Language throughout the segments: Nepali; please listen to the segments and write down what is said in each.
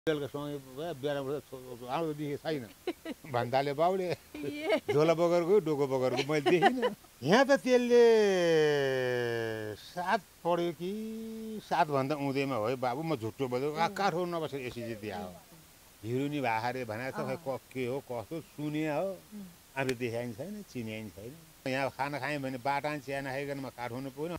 बेलुका सँगै बिहान आउँदो देखेँ छैन भन्दाले बाउले झोला बगरको डोको बगरको मैले देखिनँ। यहाँ त त्यसले 7 पढ्यो कि 7 भन्दा उँधैमा हो बाबु, म झुट्टो बोलेको काठो नबसेर एसएससी दिया हो हिरोनी भारे भनेको छ, खै के हो कस्तो सुने हो, आफूले देखाइ छैन चिनिया छैन। यहाँ खाना खाएँ भने बाटा चिया नखाइकन म काठ हुनु पुग्यो।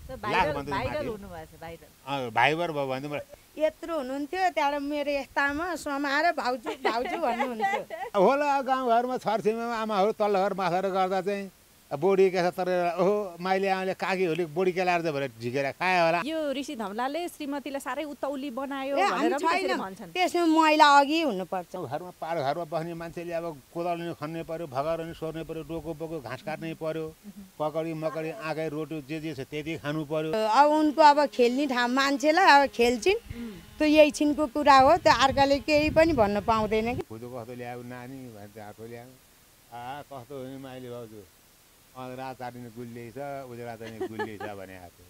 भाइबर भयो भने यत्रो हुनुहुन्थ्यो, त्यहाँबाट मेरो यस्तामा समाएर भाउजू भाउजू भन्नुहुन्थ्यो। होला गाउँघरमा छरछिमेकीमा आमाहरू तल्लो घर माथाहरू गर्दा चाहिँ बोडी के छ, तर ओहो माइली आमाले काकी होली बोडी केलाएर चाहिँ भनेर झिकेर खायो होला। यो ऋषि धमलाले श्रीमतीलाई साह्रै उतौली बनायो भनेर पनि भन्छन्। त्यसमा महिला अघि हुनुपर्छ। घरमा पार घरमा बस्ने मान्छेले अब कोदालो खन्नै पर्यो, भगाएर सोर्नै पर्यो, डोको बोको घाँस काट्नै पर्यो, पकडी मकडी आँकै रोटी जे छ त्यति खानु पर्यो। अब उनको अब खेल्ने ठाउँ मान्छेलाई अब खेल्छिन्, त्यो यही छिनको कुरा हो, त्यो अर्काले केही पनि भन्न पाउँदैन कि। खुदो कस्तो ल्यायो नानी भन्छ, आठो ल्यायो कस्तो हो नि माइली भाउजू, रात चाटिने गुलियै छ, उजेर चाटिने गुलियै छ भने आएको।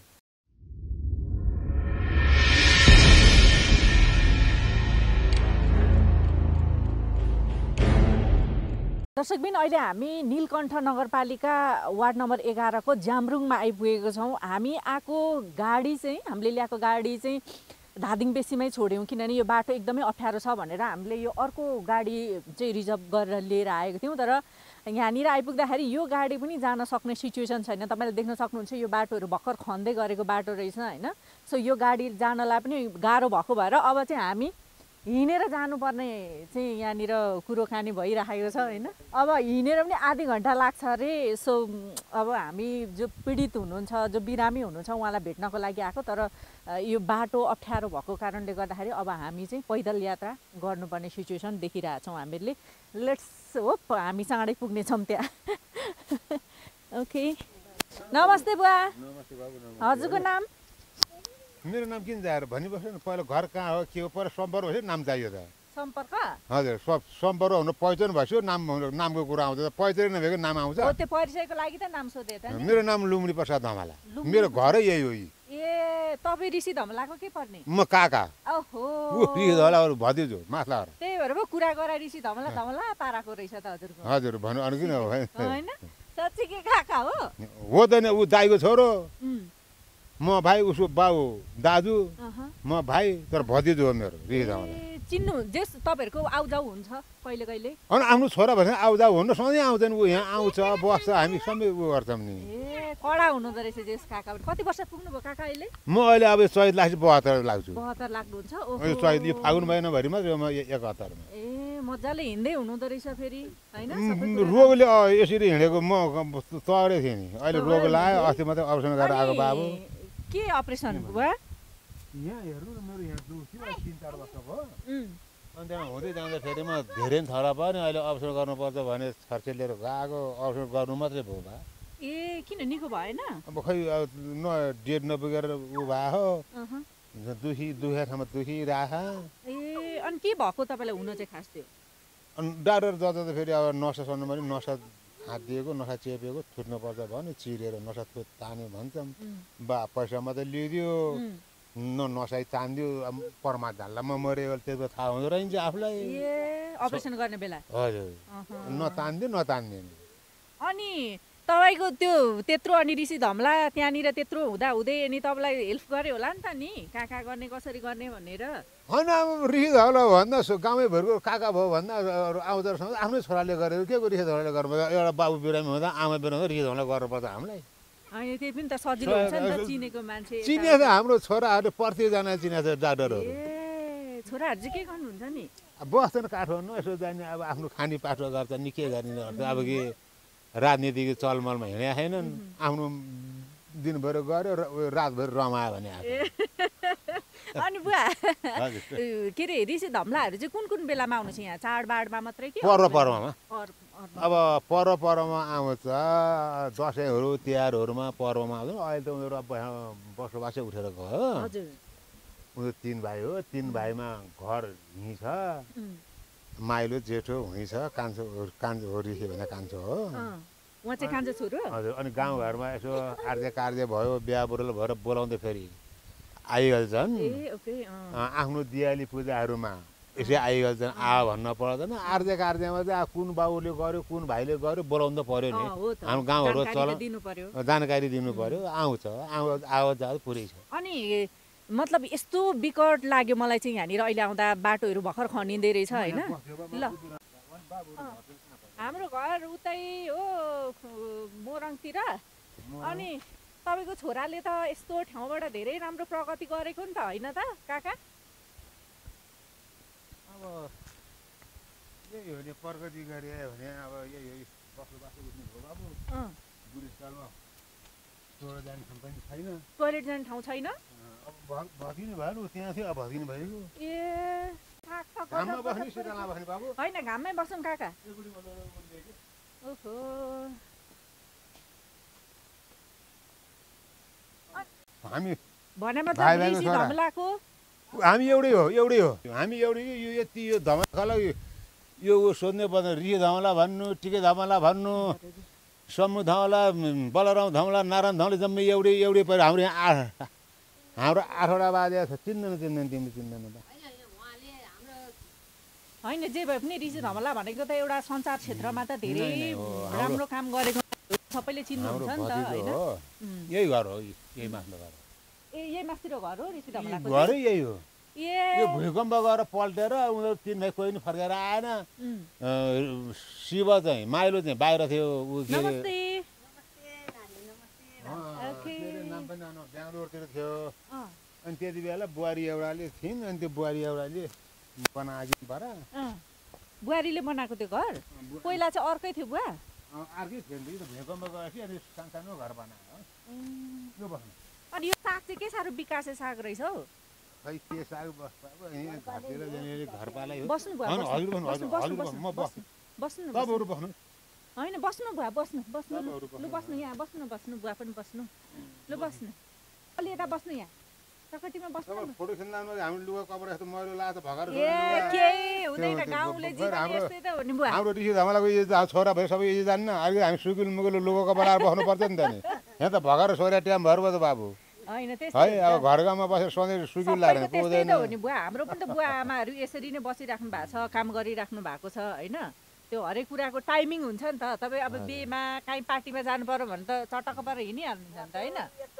दर्शकबिन अहिले हामी नीलकण्ठ नगरपालिका वार्ड नम्बर 11 को जामरुङमा आइपुगेको छौँ। हामी आएको गाडी चाहिँ, हामीले ल्याएको गाडी चाहिँ धादिङ बेसीमै छोड्यौँ, किनभने यो बाटो एकदमै अप्ठ्यारो छ भनेर हामीले यो अर्को गाडी चाहिँ रिजर्भ गरेर लिएर आएको थियौँ। तर यहाँनिर आइपुग्दाखेरि यो गाडी पनि जान सक्ने सिचुएसन छैन। तपाईँले देख्न सक्नुहुन्छ यो बाटोहरू भर्खर खन्दै गरेको बाटो रहेछ होइन। सो यो गाडी जानलाई पनि गाह्रो भएको भएर अब चाहिँ हामी हिँडेर जानुपर्ने चाहिँ यहाँनिर कुरोकानी भइरहेको छ होइन। अब हिँडेर पनि आधी घन्टा लाग्छ अरे। सो अब हामी जो पीडित हुनुहुन्छ, जो बिरामी हुनुहुन्छ उहाँलाई भेट्नको लागि आएको, तर यो बाटो अप्ठ्यारो भएको कारणले गर्दाखेरि अब हामी चाहिँ पैदल यात्रा गर्नुपर्ने सिचुएसन देखिरहेछौँ हामीले। लेट्स होप हामी चाँडै पुग्नेछौँ त्यहाँ। ओके, नमस्ते बुवा। हजुरको नाम? मेरो नाम किन जाएर भनिबस्नु न, पहिला घर कहाँ हो के हो, पहिला सम्पर्क भएपछि नाम चाहियो त। सम्पर्क? हजुर, सम्पर्क हुनु पहिचान भएपछि नामको कुरा आउँछ, पहिचान नभएको नाम आउँछ। त्यो परिचयको लागि त नाम सोधे त। मेरो नाम लुम्डी प्रसाद धमला, मेरो घरै यही हो। ए, तपाईँ ऋषि धमलाको के पर्ने? म काका। ओहो, ऋषि धमला भतिजो माथला। त्यही भएर पो कुरा गरा ऋषि धमला धमला पाराको रहेछ त हजुरको। हजुर भन्नु अनि किन हो हैन, साच्चै के काका हो? होदैन, ऊ दाइको छोरो, म भाइ, उसको बाउ दाजु, म भाइ, तर भतिजो हो मेरो ऋषि धमला। चिन्नु जेस तपाईँहरूको आउजाउ हुन्छ कहिले कहिले? अनि आफ्नो छोरा भनेर आउजाउ हुनु सधैँ आउँदैन, ऊ यहाँ आउँछ बस्छ, हामी सबै ऊ गर्छौँ नि। ए, कडा हुनुहुँदो रहेछ जेस काका। कति वर्ष पुग्नुभयो काका अहिले? म अहिले अब चैत लाग्छ 72 लाग्छु। 72 लाग्नुहुन्छ? यो चैत यो फागुन महिनाभरिमा म 71मा। ए, मजाले हिँड्दै हुनुहुँदो रहेछ फेरि हैन? रोगले यसरी हिँडेको म तरे थिएँ नि, अहिले रोग लाग्यो, अस्ति मात्रै अपरेसन गरेर आएको बाबु। के अपरेसन भयो? यहाँ हेर्नु न, मेरो यहाँ दुख्यो 3-4 वर्ष भयो। अनि त्यहाँ हुँदै जाँदाखेरि म धेरै थरा भयो नि, अहिले अपरेसन गर्नुपर्छ भने खर्च लिएर गएको, अपरेसन गर्नु मात्रै भयो बा। ए, किन निको भएन? अब खै न डेट नपुगेर ऊ भयो, दुखे ठाउँमा दुखिराख। ए, अनि के भएको तपाईँलाई हुन चाहिँ खास थियो? अनि डाक्टर जता त फेरि अब नसा सर्नु पनि नसा हातिएको, नसा चेपेको, छुट्नुपर्छ भन्यो, चिरेर नसा तान्यो भन्छौँ। बा पैसा मात्रै लिइदियो, नसाइ तानिदियो, परमा झाल्लामा मऱ्यो, त्यसको थाहा हुँदो रहेछ आफूलाई। ए, अपरेसन गर्ने बेला? हजुर, नतानिदियो नतानिदियो। अनि तपाईँको त्यो त्यत्रो अनि ऋषि धमला त्यहाँनिर त्यत्रो हुँदै अनि तपाईँलाई हेल्प गर्यो होला नि त नि, काका गर्ने कसरी गर्ने भनेर? होइन, अब ऋषि धमला भन्दा गाउँैभरिको काका भयो भन्दा आउँदो रहेछ, आफ्नै छोराले गरेर के को ऋषि धमलाले गर्नुपर्छ? एउटा बाबु बिरामी हुँदा आमा बिरामी हुँदा ऋषि धमला गर्नुपर्छ हामीलाई? होइन, त्यही पनि त सजिलो हुन्छ नि त, चिनेको मान्छे। चिनेको छ हाम्रो छोराहरूले, प्रत्येकजना चिनेको छ डाक्टरहरू। ए, छोराहरू चाहिँ के गर्नुहुन्छ नि? बस्दैन काठमाडौँ, यसो जाने अब आफ्नो खाने पाठो गर्छ नि, के गर्ने गर्छ, अब के राजनीतिको चलमलमा हिँडेका छैनन्, आफ्नो दिनभरि गऱ्यो रातभरि रमायो भने। अनि बुवा के अरे ऋषि धमलाहरू चाहिँ कुन कुन बेलामा आउनुहुन्छ यहाँ? चाडबाडमा मात्रै कि पर्वमा? अब पर्वमा आउँछ, दसैँहरू तिहारहरूमा पर्वमा आउँछ। अहिले त उनीहरू बसोबासै उठेर गयो। उनीहरू 3 भाइ हो, 3 भाइमा घर यहीँ छ, माइलो जेठो हुँ छ, कान्छो हो ऋषि भने कान्छो हो, उहाँ चाहिँ कान्छो छोरो। हजुर, अनि गाउँघरमा यसो आर्य कार्य भयो, बिहा बुढो भएर बोलाउँदै फेरि आइहाल्छन्। आफ्नो दिवाली पूजाहरूमा यसै आइहाल्छ आ भन्न पर्दैन आर्जे कार्जेमा चाहिँ कुन बाबुले गर्यो कुन भाइले गर्यो बोलाउनु त पर्यो नि हाम्रो गाउँहरू जानकारी दिनु पर्यो आउँछ आवाज जाओ पुरै छ। अनि मतलब यस्तो विकट लाग्यो मलाई चाहिँ यहाँनिर अहिले आउँदा बाटोहरू भर्खर खनिँदै रहेछ होइन। ल हाम्रो घर उतै हो मोरङतिर। अनि तपाईँको छोराले त यस्तो ठाउँबाट धेरै राम्रो प्रगति गरेको नि त होइन त काका? अब यही हो नि प्रगति गरे भने अब यही बसोबासो उठ्नु हो बाबु। बुढेसकालमा टोइलेट जाने ठाउँ पनि छैन। टोइलेट जाने ठाउँ छैन? अब भत्किनु भयो नि त्यहाँ थियो अब भत्किनु भएको। ए घाममा बस्ने शीतलमा बस्ने बाबु? होइन घाममै बसौँ काका। ओहो हामी भनेमा त ऋषि धमलाको हामी एउटै हो हामी एउटै यो यति यो धमलालाई यो सोध्ने पर्दैन। ऋषि धमला भन्नु टिके धमला भन्नु समूह धमला बलराम धमला नारायण धमला जम्मै एउटै पऱ्यो। हाम्रो यहाँ हाम्रो 8वटा बाजे छ चिन्दैन तिमीले चिन्दैन त होइन जे भए पनि ऋषि धमला भनेको त एउटा सञ्चार क्षेत्रमा त धेरै राम्रो काम गरेको सबैले चिन्नुहुन्छ नि त होइन। यही घर हो यही माथिल्लो घर। ए यही माथिल्लो घर हो ऋषि धमलाको घरै यही हो। ए यो भूकम्प गएर पल्टेर उनीहरू 3 भाइ कोही पनि फर्केर आएन। शिव चाहिँ माइलो चाहिँ बाहिर थियो नाम पनि बेङ्गलोरतिर थियो। अनि त्यति बेला बुहारी एउटाले थिइन् अनि त्यो बुहारी एउटाले बनाइदिनु पर्यो। बुहारीले बनाएको त्यो घर पहिला चाहिँ अर्कै थियो बुवा? अर्कै थियो नि त भूकम्प गएपछि अनि सानो घर बनायो। यो बस्नु अनि यो साग चाहिँ के साह्रो विकासे साग रहेछ हौ। खै के साग बस्नु घरतिर जाने घर पालै हो। बस्नु बुवा बस्नु तपाईँहरू बस्नु होइन बस्नु बुवा बस्नु लु बस्नु यहाँ बस्नु बुवा पनि बस्नु लु बस्नु अलि यता बस्नु यहाँ प्रकृतिमा बस्नु। फोटो खिच्दामा हाम्रो लुगा कपडा यस्तो मैलो लाएर भगाएर केही हुँदैन गाउँले जीवन यस्तै त हो नि बुवा। हाम्रो ऋषि धमलाको छोरा भयो सबै यही जान्न अहिले हामी सुकिल मुकिलो लुगा कपडा लाएर बस्नुपर्छ नि त नि। यहाँ त भगाएर छोरा ट्याम भएर त बाबु होइन है अब घर गाउँमा बसेर सधैँ सुकिल लाएर पुग्दैन हो नि बुवा। हाम्रो पनि त बुवा आमाहरू यसरी नै बसिराख्नु भएको छ काम गरिराख्नु भएको छ होइन। त्यो हरेक कुराको टाइमिङ हुन्छ नि त। तपाईँ अब बिहेमा काहीँ पार्टीमा जानु पर्यो भने त चटक्क पारेर हिँडिहाल्नुहुन्छ नि त होइन।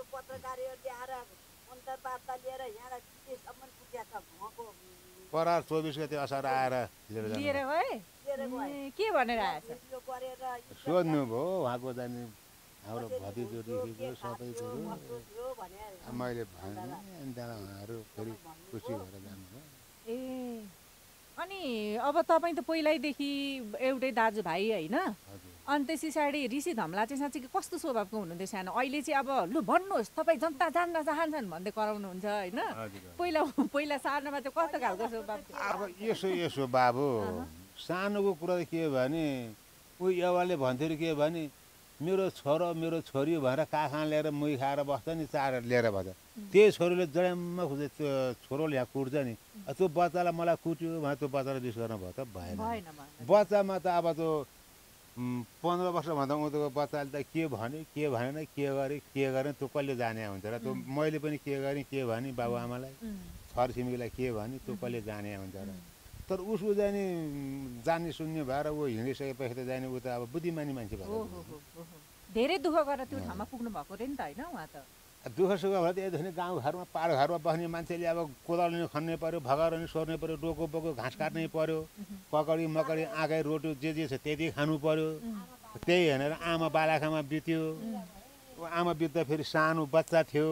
परार 24 गते असार आएर लिएर गए के भनेर आएछ सोध्नु भयो उहाँको जाने हाम्रो भतिजोदेखिको सबै कुरो मैले भने अनि त्यहाँबाट उहाँहरू फेरि खुसी भएर जानुभयो। ए अनि अब तपाईँ त पहिल्यैदेखि एउटै दाजुभाइ होइन। अनि त्यस पछाडि ऋषि धमला चाहिँ साँच्चै कस्तो स्वभावको हुनुहुन्थ्यो सानो? अहिले चाहिँ अब लु भन्नुहोस् तपाईँ जनता जान्न चाहन्छन् भन्दै कराउनुहुन्छ होइन। पहिला सानोमा चाहिँ कस्तो खालको स्वभाव थियो? अब यसो बाबु सानोको कुरा के भने ऊ एउटाले भन्थ्यो के भने मेरो छोरो मेरो छोरी भनेर काखा लिएर मुही खाएर बस्छ नि चार लिएर भन्छ। त्यही छोरीले जड्याम्म खुज्छ त्यो छोरोले यहाँ कुट्छ नि त्यो बच्चालाई मलाई कुट्यो भने त्यो बच्चालाई रिस गर्नु भयो त भएन। बच्चामा त अब त्यो 15 वर्षभन्दा उँधोको बच्चाले त के भन्यो के भनेन के गरेँ त्यो कहिले जाने हुन्छ र। त्यो मैले पनि के गरेँ के भने बाबु आमालाई छरछिमेकीलाई के भने त्यो कहिले जाने हुन्छ र। तर उसको जाने जान्ने सुन्ने भएर ऊ हिँडिसकेपछि त जाने ऊ त अब बुद्धिमानी मान्छे भयो। धेरै दुःख गरेर त्यो ठाउँमा पुग्नु भएको रे नि त होइन उहाँ त। दुःख सुख भयो त यदि गाउँघरमा पाहाड घरमा बस्ने मान्छेले अब कोदालो खन्नै पर्यो भगाएर नि सोर्नै पर्यो डोको बोको घाँस काट्नै पर्यो ककडी मकडी आँकै रोटी जे छ त्यति खानु पर्यो। त्यही हेरेर आमा बालाखामा बित्यो। आमा बित्दा फेरि सानो बच्चा थियो।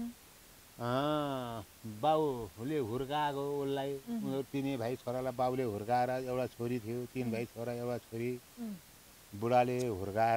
बाउले हुर्काएको उसलाई उनीहरू 3 भाइ छोरालाई बाउले हुर्काएर एउटा छोरी थियो 3 भाइ छोरा एउटा छोरी बुढाले हुर्काएर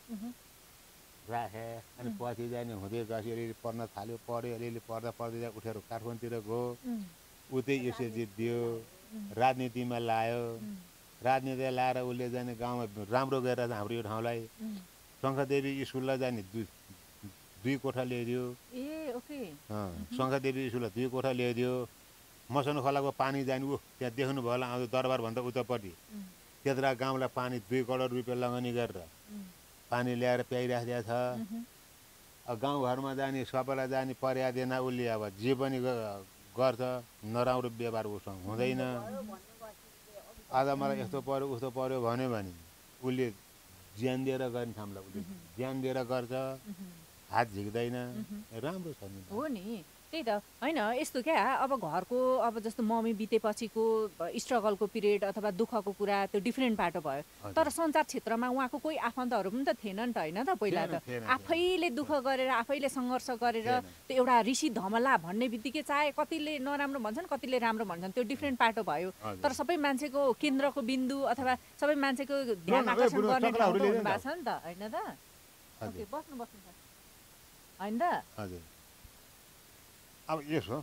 राखे। अनि पछि जाने हुँदै गएपछि अलिअलि पढ्न थाल्यो पढ्यो अलिअलि पढ्दा पढ्दै उठेर काठमाडौँतिर गयो। उतै एसएलसी दियो राजनीतिमा लायो। राजनीति लाएर उसले जाने गाउँमा राम्रो गरेर हाम्रो यो ठाउँलाई शङ्खदेवी स्कुललाई जाने 2 कोठा ल्याइदियो। शङ्खदेवी स्कुललाई 2 कोठा ल्याइदियो। मसन खोलाको पानी जाने ऊ त्यहाँ देख्नु भयो होला आउँदो दरबारभन्दा उतापट्टि त्यत्रा गाउँलाई पानी 2 करोड रुपियाँ लगानी गरेर पानी ल्याएर प्याइराखेको छ। गाउँघरमा जाने सबैलाई जाने पर्यादैन उसले अब जे पनि गर्छ नराम्रो व्यवहार उसँग हुँदैन आज मलाई यस्तो पर्यो उस्तो पर्यो भन्यो भने उसले ज्यान दिएर गर्ने ठाउँलाई उसले ज्यान दिएर गर्छ हात झिक्दैन राम्रो छ नि हो नि त्यही त होइन यस्तो क्या अब घरको अब जस्तो मम्मी बितेपछिको स्ट्रगलको पिरियड अथवा दुःखको कुरा त्यो डिफ्रेन्ट बाटो भयो तर सञ्चार क्षेत्रमा उहाँको कोही आफन्तहरू पनि त थिएन नि त होइन त पहिला त आफैले दुःख गरेर आफैले सङ्घर्ष गरेर त्यो एउटा ऋषि धमला भन्ने बित्तिकै चाहे कतिले नराम्रो भन्छन् कतिले राम्रो भन्छन् त्यो डिफ्रेन्ट बाटो भयो तर सबै मान्छेको केन्द्रको बिन्दु अथवा सबै मान्छेको ध्यान आकर्षण गर्ने ठाउँ त हुनुभएको छ नि त होइन त ओके बस्नु होइन त हजुर अब यसो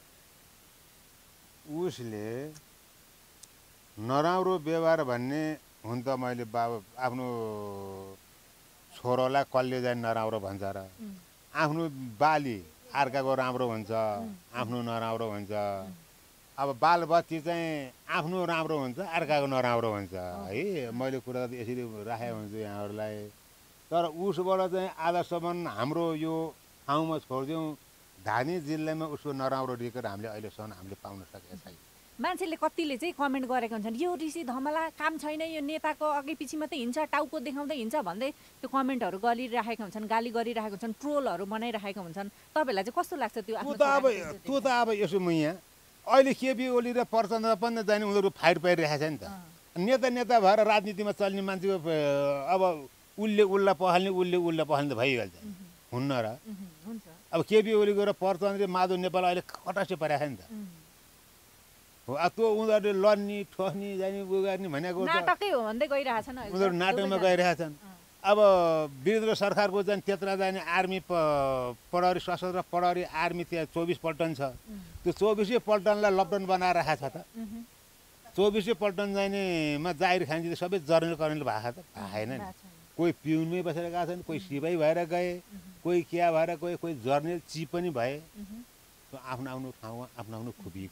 उसले नराम्रो व्यवहार भन्ने हुन त मैले बाबा आफ्नो छोरोलाई कसले चाहिँ नराम्रो भन्छ र आफ्नो बाली अर्काको राम्रो हुन्छ आफ्नो नराम्रो हुन्छ अब बालबच्ची चाहिँ आफ्नो राम्रो हुन्छ अर्काको नराम्रो हुन्छ है मैले कुरा त यसरी राखेको हुन्छु यहाँहरूलाई तर उसबाट चाहिँ आजसम्म हाम्रो यो ठाउँमा छोडिदिउँ धानी जिल्लामा उसको नराम्रो रिकर्ड हामीले अहिलेसम्म हामीले पाउन सकेका छैन मान्छेले कतिले चाहिँ कमेन्ट गरेका हुन्छन् यो ऋषि धमला काम छैन यो नेताको अघि पछि मात्रै हिँड्छ टाउको देखाउँदै हिँड्छ भन्दै त्यो कमेन्टहरू गरिराखेका हुन्छन् गाली गरिरहेका हुन्छन् ट्रोलहरू बनाइरहेका हुन्छन् तपाईँहरूलाई चाहिँ कस्तो लाग्छ त्यो त्यो त अब यसो म यहाँ अहिले केपी ओली र प्रचण्ड पनि जाने उनीहरू फाइट पाइरहेको छ नि त नेता भएर राजनीतिमा चल्ने मान्छेको अब उसलाई पखाल्ने उसले पखाल्ने त भइहाल्छ हुन्न र अब केपी ओली गएर प्रचण्ड र माधव नेपाल अहिले कटासे परेको नि त हो त्यो उनीहरूले लड्ने ठोक्ने जाने उ गर्ने भनेको नाटकै हो भन्दै गइरहेछन् उनीहरू नाटकमा गइरहेछन् अब वीरेन्द्र सरकारको चाहिँ त्यत्र जाने आर्मी प्रहरी सशस्त्र प्रहरी आर्मी त्यहाँ 24 पल्टन छ त्यो 24 पल्टनलाई लकडाउन बनाएर राखेको छ त 24 पल्टन जानेमा जाहिर खान्छ सबै जर्नल कर्नेल भएको त भएन नि कोही पिउनमै बसेर गएको छन् कोही सिपाही भएर गए कोही क्या भएर गए कोही जर्नल चिप पनि भए आफ्नो आफ्नो ठाउँमा आफ्नो आफ्नो खुबी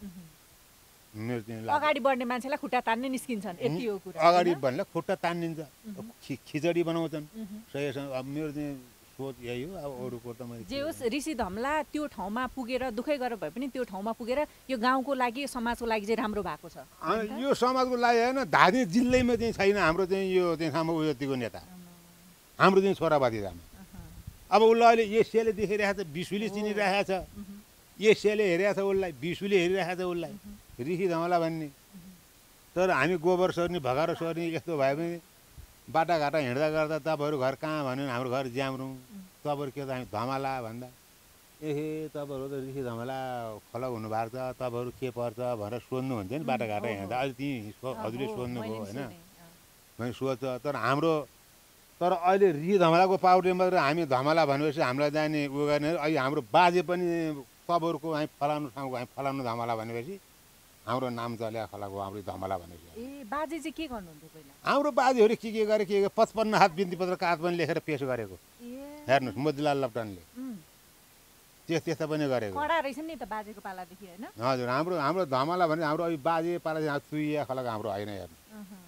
अगाडि बढ्ने मान्छेलाई खुट्टा तान्ने निस्किन्छन् यति हो कुरा अगाडि बढ्ने खुट्टा तान्निन्छ खिचडी बनाउँछन् सही अब मेरो चाहिँ सोच यही हो अब अरूको त मैले जे होस् ऋषि धमला त्यो ठाउँमा पुगेर दुःखै गरेर भए पनि त्यो ठाउँमा पुगेर यो गाउँको लागि समाजको लागि चाहिँ राम्रो भएको छ यो समाजको लागि होइन धानी जिल्लैमा चाहिँ छैन हाम्रो चाहिँ यो चाहिँ सामु उयोतिको नेता हाम्रो चाहिँ छोराबादी जामा अब उसलाई अहिले एसियाले देखिरहेको छ बिसुली चिनिरहेको छ एसियाले हेरेको छ उसलाई बिसुली हेरिरहेको छ उसलाई ऋषि धमला भन्ने तर हामी गोबर सर्ने भगारो सर्ने यस्तो भयो भने बाटाघाटा हिँड्दा गर्दा तपाईँहरू घर कहाँ भन्यो भने हाम्रो घर ज्याम्रुङ तपाईँहरू के त हामी धमला भन्दा तपाईँहरू त ऋषि धमला फलक हुनुभएको छ तपाईँहरू के पर्छ भनेर सोध्नुहुन्छ नि बाटाघाटा हिँड्दा अहिले ती हजुरले सोध्नुभयो होइन मैले सोध्छ तर अहिले ऋषि धमलाको पाउडर मात्रै हामी धमला भनेपछि हामीलाई जाने उयो गर्ने अहिले हाम्रो बाजे पनि तपाईँहरूको हामी फलानु ठाउँको हामी फलानु धमला भनेपछि हाम्रो नाम चल्या खलाको हाम्रो धमला भनेपछि बाजे चाहिँ के गर्नुहुन्थ्यो पहिला हाम्रो बाजेहरू के गरे के 55 हात बिन्ती पत्र कागज पनि लेखेर पेश गरेको हेर्नुहोस् मोतीलाल लप्टनले त्यस्ता पनि गरेको कडा रहेछ नि त बाजेको पालादेखि होइन हजुर हाम्रो धमला भने हाम्रो अहिले बाजे पाला चुइया खलाको हाम्रो होइन हेर्नु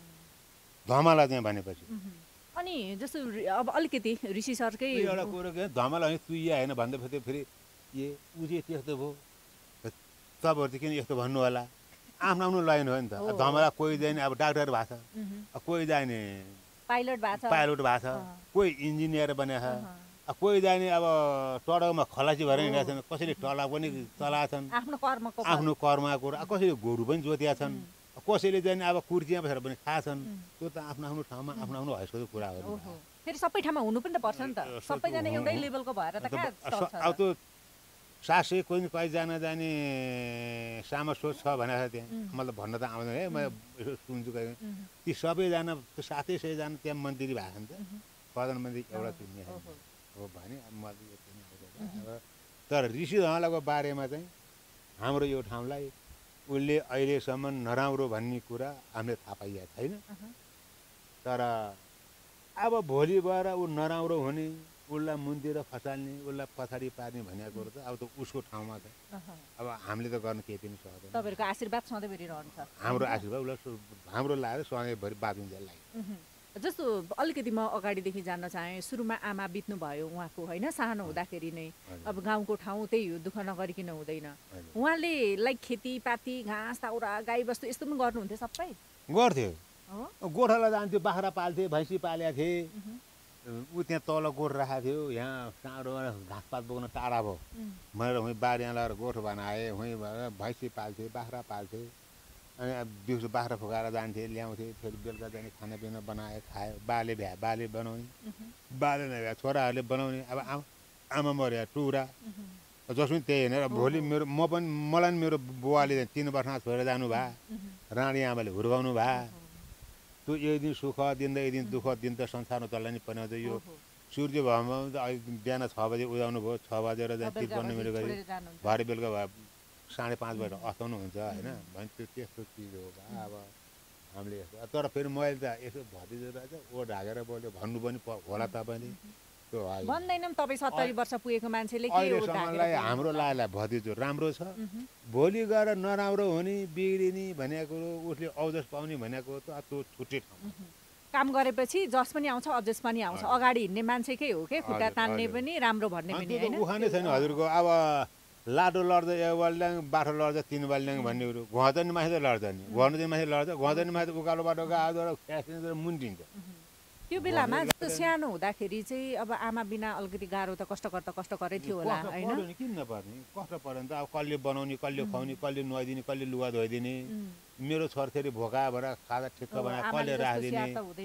धमला चाहिँ भनेपछि अनि जस्तो अब अलिकति ऋषि सरकै एउटा कुरो के धमला होइन चुइया होइन भन्दा फेरि ऊ चाहिँ त्यस्तो भयो तपाईँहरू चाहिँ किन यस्तो भन्नु होला आफ्नो आफ्नो लाइन हो नि त धमला कोही जाने अब डाक्टर भएको छ कोही जाने पाइलट भएको छ कोही इन्जिनियर बनेको छ कोही जाने अब टडाउमा खलासी भएर हिँडेका छन् कसैले टला पनि चलाएको छन् आफ्नो कर्मको कसैले गोरु पनि जोतेका छन् कसैले जाने अब कुर्चीमा बसेर पनि खाछन् त्यो त आफ्नो आफ्नो ठाउँमा आफ्नो आफ्नो हैसियतको कुरा हो फेरि सबै ठाउँमा हुनु पनि त पर्छ नि त सबैजना एउटै लेभलको भएर त अब त्यो सासै कोही कहीँजना जाने सामा सोच छ भनेको छ त्यहाँ मतलब भन्न त आउँदैन है म यसो सुन्छु कहीँ ती सबैजना त्यो 700 त्यहाँ मन्त्री भएको नि त प्रधानमन्त्री एउटा चुन्ने हो भने तर ऋषि धमलाको बारेमा चाहिँ हाम्रो यो ठाउँलाई उसले अहिलेसम्म नराम्रो भन्ने कुरा हामीले थाहा पाइएको छैन तर अब भोलि भएर ऊ नराम्रो हुने उसलाई मुन्तिर खसाल्ने उसलाई पछाडि पार्ने भनेको त अब त उसको ठाउँमा त अब हामीले त गर्न केही पनि सक्दैन तपाईँहरूको आशीर्वाद सधैँभरि रहन्छ हाम्रो आशीर्वाद उसलाई हाम्रो लाएर सधैँभरि बाँच्नु लाग्यो जस्तो अलिकति म अगाडिदेखि जान्न चाहेँ, सुरुमा आमा बित्नुभयो उहाँको होइन, सानो हुँदाखेरि नै। अब गाउँको ठाउँ त्यही हो, दुःख नगरिकन हुँदैन। उहाँले लाइक खेतीपाती, घाँस दाउरा, गाईबस्तु यस्तो पनि गर्नुहुन्थ्यो सबै? गर्थ्यो। हो? गोठाला जान्थ्यो, बाख्रा पाल्थे, भैँसी पालेको थिए। ऊ त्यहाँ तल गोठ राखेको थियो, यहाँ टाढोमा घाँसपात बोक्न टाढा भयो। मैले उहीँ बारीमा लगाएर गोठ बनाएँ, उहीँ भैँसी पाल्थे, बाख्रा पाल्थे। अनि दिउँसो बाख्रा फुकाएर जान्थे, ल्याउँथे, फेरि बेलुका जाने खानापिना बनाए, खायो। बाले भ्या बाले बनाउने, बाले नभ्या छोराहरूले बनाउने। अब आमा मर्या टुरा जसमा त्यही होइन र भोलि मलाई पनि मेरो बुवाले 3 वर्षमा छोडेर जानुभयो, रानी आमाले हुर्काउनु भयो। त्यो एक दिन सुख दिँदा एक दिन दुःख दिँदा संसारमा चल्ला नि पर्ने यो सूर्य भएमा त अहिले बिहान 6 बजे उदाउनु भयो, 6 बजेर चाहिँ 53 मिनट गरी भरे बेलुका भए 5:30 बजेर अस्ताउनु हुन्छ होइन। भने त्यो त्यस्तो चिज हो अब हामीले तर फेरि मैले त यसो भतिजो रहेछ ओ ढाकेर बोल्यो भन्नु पनि होला तपाईँले। त्यो भन्दैनौँ, तपाईँ 70 वर्ष पुगेको मान्छेले के अहिलेसम्मलाई हाम्रो लायलाई भतिजो राम्रो छ। भोलि गएर नराम्रो हुने बिग्रिने भनेको उसले औजस पाउने भनेको त त्यो छुट्टै ठाउँ। काम गरेपछि जस पनि आउँछ, अब्जेक्ट पनि आउँछ। अगाडि हिँड्ने मान्छेकै हो के, खुट्टा तान्ने पनि, राम्रो भन्ने पनि हैन। उखानै छैन हजुरको। अब लाटो लड्छ 1 बल्ड्याङ, बाटो लड्छ 3 बल्ड्याङ भन्ने कुरो। घुँचनी माथि त लड्छ नि, घुँड्नु चाहिँ माथि लड्छ। घुँचनी माथि उकालो बाटो गएर फ्यासिन्छ मुन्टिन्छ। त्यो बेलामा जस्तो सानो हुँदाखेरि चाहिँ अब आमा बिना अलिकति गाह्रो त कष्टकरै थियो होला हैन? किन नपर्ने, कष्ट पर्यो नि त। अब कसले बनाउने, कसले खुवाउने, कसले नुहाइदिने, कसले लुगा धोइदिने। मेरो छोरछोरी भोका भएर खाजा ठिक्क बनाएर कसले राखिदिने।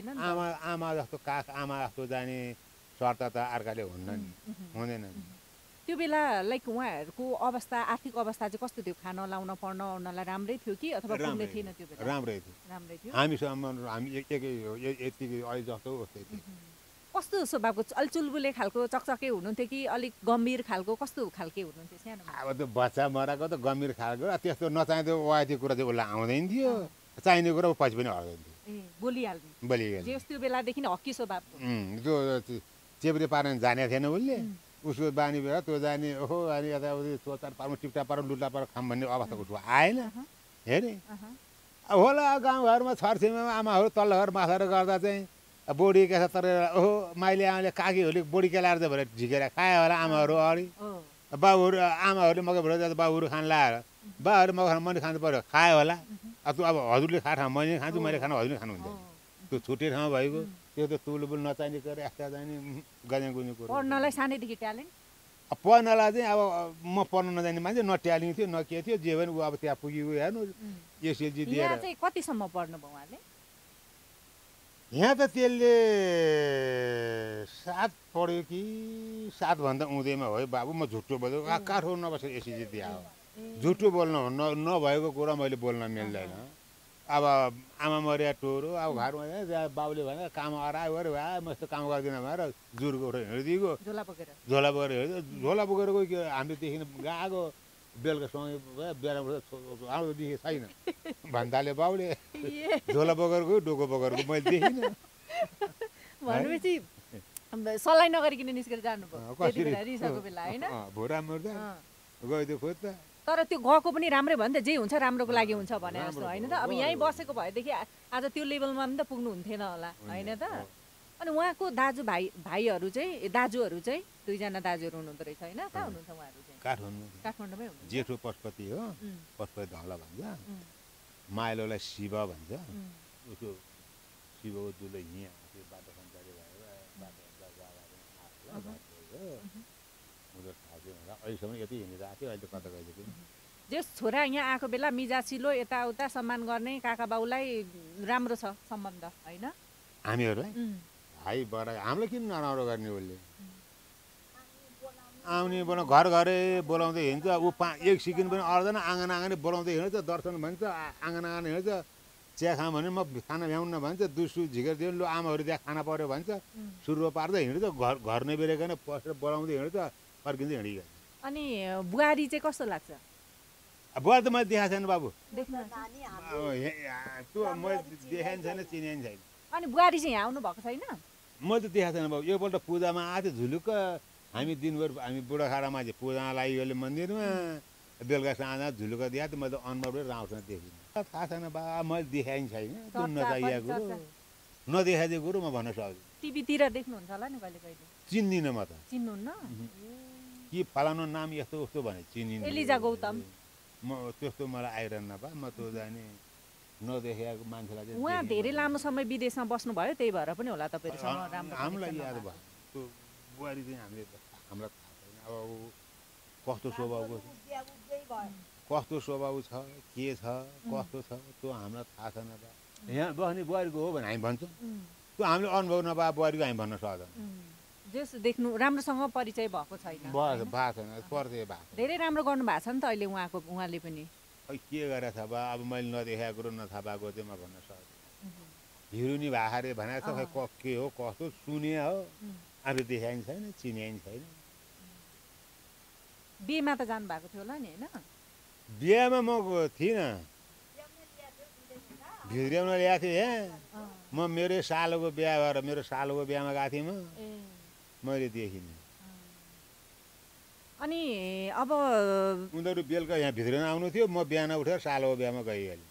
आमा जस्तो काख, आमा जस्तो जाने शर्त त अर्काले हुन्न नि, हुँदैन नि। त्यो बेला लाइक उहाँहरूको अवस्था, आर्थिक अवस्था चाहिँ कस्तो थियो? खान लाउन पढ्न ओर्नलाई राम्रै थियो कि अथवा पुग्ने थिएन त्यो बेला? राम्रै थियो। हामीसम्म हामी यतिकै अहिले जस्तो उस्तै थियो। कस्तो स्वभावको? अलिक चुलबुले खालको चकचके हुनुहुन्थ्यो कि अलिक गम्भीर खालको? कस्तो खालके हुनुहुन्थ्यो सानो? अब त्यो बच्चा मराको त गम्भीर खालको, त्यस्तो नचाहिँदो वायती कुरा चाहिँ उसलाई आउँदैन थियो। चाहिने कुरा पछि पनि हट्दैन थियो। बोलिहाल्ने जे त्यो बेलादेखि हक्की स्वभावको। त्यो चेप्रे पार्न जाने थिएन उसले। उसको बानी भएर त्यो जाने ओहो अनि यताउति चोचार पार्नु, टिप्टा पार्नु, लुट्टा पार्नु खाम भन्ने अवस्था उसको आएन। हेरेँ होला गाउँघरमा छरछिमेकीमा आमाहरू तल्लो घर माथाहरू गर्दा चाहिँ बोडी के छ तर ओहो माइली आमाले काकीहरूले बोडी केलाएर चाहिँ भनेर झिकेर खायो होला आमाहरू। अगाडि बाबुहरू आमाहरूले मकै भएर जाँदा बाबुहरू खान लाएर बाहरू मकै खानु मैले खानु पऱ्यो, खायो होला। अब हजुरले खा ठाउँ मैले खान्छु, मैले खानु हजुरले खानु हुँदैन। त्यो छुट्टै ठाउँ भएको त्यो त तुलबुल नचाहिने करे यस्ता चाहिने गज्याङ कुरो। पढ्नलाई सानैदेखि ट्यालेन्ट? पढ्नलाई चाहिँ अब म पढ्न नजाने मान्छे, न ट्यालेन्ट थियो न के थियो, जे पनि ऊ अब त्यहाँ पुगेको हेर्नु एसएलजी दिएर। यहाँ चाहिँ कतिसम्म पढ्नुभयो उहाँले? यहाँ त त्यसले 7 पढ्यो कि 7 भन्दा उँधैमा हो बाबु। म झुट्टो बोल्छु, काठमाडौँ नबसेर एसएलजी दिए हो। झुट्टो बोल्नु नभएको कुरा मैले बोल्न मिल्दैन। अब आमा मर्या टोरो, अब घरमा बाबुले भने काम हरायो अरे भए म यस्तो काम गर्दिनँ भनेर जुरको हिँडिदिएको, झोला बोकेर हिँड्यो। झोला बोकेर कोही हामीदेखि गएको बेलुकासँगै बेलाबाट आउँदो देखेँ छैन भन्दाले बाबुले झोला बोकेर गयो, डोको बोकेर गयो, मैले देखिनँ। भनेपछि सल्लाह नगरिकन निस्केर जानुभयो रिसाको बेला होइन? भुरा मुर्दा गइदियो खोज्दा। तर त्यो गएको पनि राम्रै भयो नि त, जे हुन्छ राम्रोको लागि हुन्छ भने जस्तो होइन त? अब यहीँ बसेको भएदेखि आज त्यो लेभलमा पनि त पुग्नु हुन्थेन होला होइन त? अनि उहाँको भाइहरू चाहिँ, दाजुहरू चाहिँ 2 जना दाजुहरू हुनुहुँदो रहेछ होइन? कहाँ हुनुहुन्छ उहाँहरू चाहिँ? काठमाडौँमै हुनुहुन्छ। जेठो पशुपति हो, पशुपति धला भन्छ, माइलोलाई शिव भन्छ। उसको शिवको दुलो यहाँ बाटो सञ्चारी भएर अहिलेसम्म यति हिँडिरहेको थियो, अहिले कता गइदिएको। जस छोरा यहाँ आएको बेला मिजासिलो यताउता सम्मान गर्ने काका बाउलाई राम्रो छ सम्बन्ध होइन? हामीहरूलाई भाइ बडा हामीलाई किन नराम्रो गर्ने? उसले आउने बोला घर घरै बोलाउँदै हिँड्छ। ऊ 1 सेकेन्ड पनि अड्दैन, आँगन बोलाउँदै हिँड्छ, दर्शन भन्छ, आँगन हिँड्छ। चिया खाऊँ भने म खाना भ्याउन भन्छ, दुसु झिकेर दियो लु आमाहरू त्यहाँ खाना पऱ्यो भन्छ, सुरुमा पार्दै हिँड्छ। घर नबेरेकन पसेर बोलाउँदै हिँड्छ, फर्किन्छ हिँडिगयो। अनि बुहारी चाहिँ कस्तो लाग्छ? बुहारी त मैले देखाएको छैन बाबु, त्यो मैले देखाएको छैन, चिनेको छैन। अनि बुहारी चाहिँ यहाँ आउनु भएको छैन? मैले त देखाएको छैन बाबु। एकपल्ट पूजामा आएको थियो झुलुक्क, हामी दिनभर हामी बुढाखाडामा चाहिँ पूजामा लागिगयो मन्दिरमा, बेलुका साँझ झुलुक्क दिएको थियो। मैले त अनुभवले राम्रोसँग देखिनँ, थाहा छैन बा, मैले देखाएको छैन। त्यो नचाहिएको कुरो नदेखाएको कुरो म भन्न सक्छु। टिभीतिर देख्नुहुन्छ होला नि कहिले कहिले। चिन्दिनँ म त। चिन्नुहुन्न? कि फलानु नाम यस्तो उस्तो भने चिनिन्। एलिजा गौतम। म त्यस्तो मलाई आइरहन्न बा म त्यो जाने नदेखेको मान्छेलाई चाहिँ उहाँ धेरै लामो समय विदेशमा बस्नुभयो त्यही भएर पनि होला तपाईँहरूसँग राम्रो हामीलाई connection याद नभएको। भयो त्यो बुहारी चाहिँ हामीलाई थाहा छैन अब ऊ कस्तो स्वभावको कस्तो स्वभाव छ के छ कस्तो छ त्यो हामीलाई थाहा छैन बा। यहाँ बस्ने बुहारीको हो भने हामी भन्छौँ त्यो हामीले अनुभव नभए बुहारीको हामी भन्न सक्दैनौँ। जस देख्नु राम्रोसँग परिचय भएको छैन। भएको छैन परिचय भएको धेरै राम्रो गर्नु भएको छ नि त अहिले उहाँले पनि। खै के गरेछ बा अब मैले नदेखाएको कुरो नथाहा भएको चाहिँ म भन्न सक्छु। हिरोनी भएको अरे भनेको छ खै के हो कस्तो सुने हो आफूले देखाइन्छ छैन चिनिआइन्छ छैन। बिहेमा त जानु भएको थियो होला नि होइन? बिहामा म थिइनँ भित्र्याउन ल्याएको थिएँ यहाँ म मेरै सालोको बिहा भएर मेरो सालोको बिहामा गएको थिएँ मैले देखिनँ। अनि अब उनीहरू बेलुका यहाँ भित्र आउनु थियो म बिहान उठेर सालोको बिहामा गइहालेँ।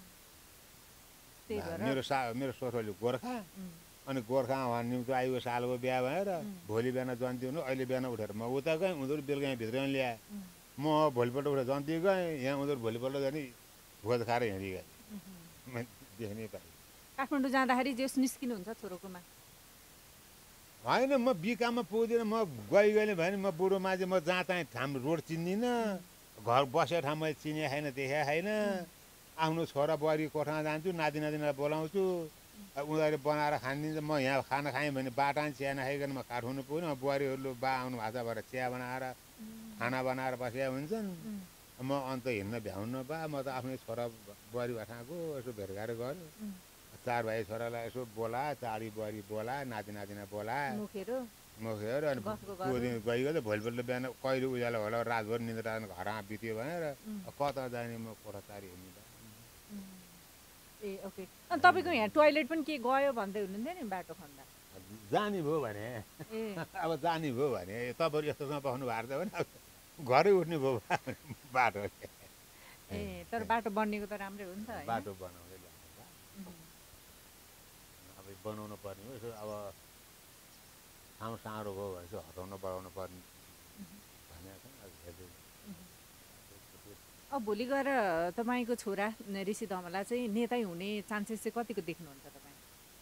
मेरो छोरोले गोर्खा अनि गोर्खा उहाँ निम्तो आइगयो सालको बिहा भएर भोलि बिहान जन्ती हुनु अहिले बिहान उठेर म उता गएँ उनीहरू बेलुका यहाँ भित्र ल्याए म भोलिपल्ट उठेर जन्ती गएँ यहाँ उनीहरू भोलिपल्ट जाने भोज खाएर हिँडी गएँ देख्नै पाएँ। काठमाडौँ जाँदाखेरि जेस निस्किनुहुन्छ छोरोकोमा? होइन म बिकाममा पुग्दिनँ म गइगएँ भने म बुढो मान्छे म जहाँ चाहिँ ठाउँ रोड चिन्दिनँ घर बसेको ठाउँ मैले चिने छैन देखेको छैन। आफ्नो छोरा बुहारी कोठामा जान्छु नाति नातिनीलाई बोलाउँछु उनीहरूले बनाएर खानिदिन्छ म यहाँ खाना खाएँ भने बाटा चिया नखाइकन म काठमाडौँ पुग्नु बुहारीहरू बा आउनु भएको छ भएर चिया बनाएर खाना बनाएर बसेका हुन्छन्। म अन्त हिँड्न भ्याउनु बा म त आफ्नै छोरा बुहारी भएसँगको यसो भेटघाट गऱ्यो चार भाइ छोरालाई यसो बोला चाडी बुहारी बोला नाति नातिना बोला मुखेर अनि त्यो दिन गइगयो भोलिपल्ट बिहान कहिले उज्यालो होला रातभर निन्द्रा घरमा बित्यो भनेर कता जाने म कोठा चारी हिँड्नु। ए ओके अनि तपाईँको यहाँ टोइलेट पनि के गयो भन्दै हुनुहुन्थ्यो नि बाटो खन्दा? जाने भयो भने अब जाने भयो भने तपाईँहरू यस्तोसँग बस्नु भएको छ भने घरै उठ्ने भयो बाटो। ए तर बाटो बनिएको त राम्रै हो नि त। बाटो बनाउँदै ल्याएको अब बनाउनु पर्ने हो यसो अब ठाउँ साँडो भयो भने चाहिँ हटाउनु बढाउनु पर्ने भनेको छ। अब भोलि गएर तपाईँको छोरा ऋषि धमला चाहिँ नेतै हुने चान्सेस चाहिँ कतिको देख्नुहुन्छ तपाईँ?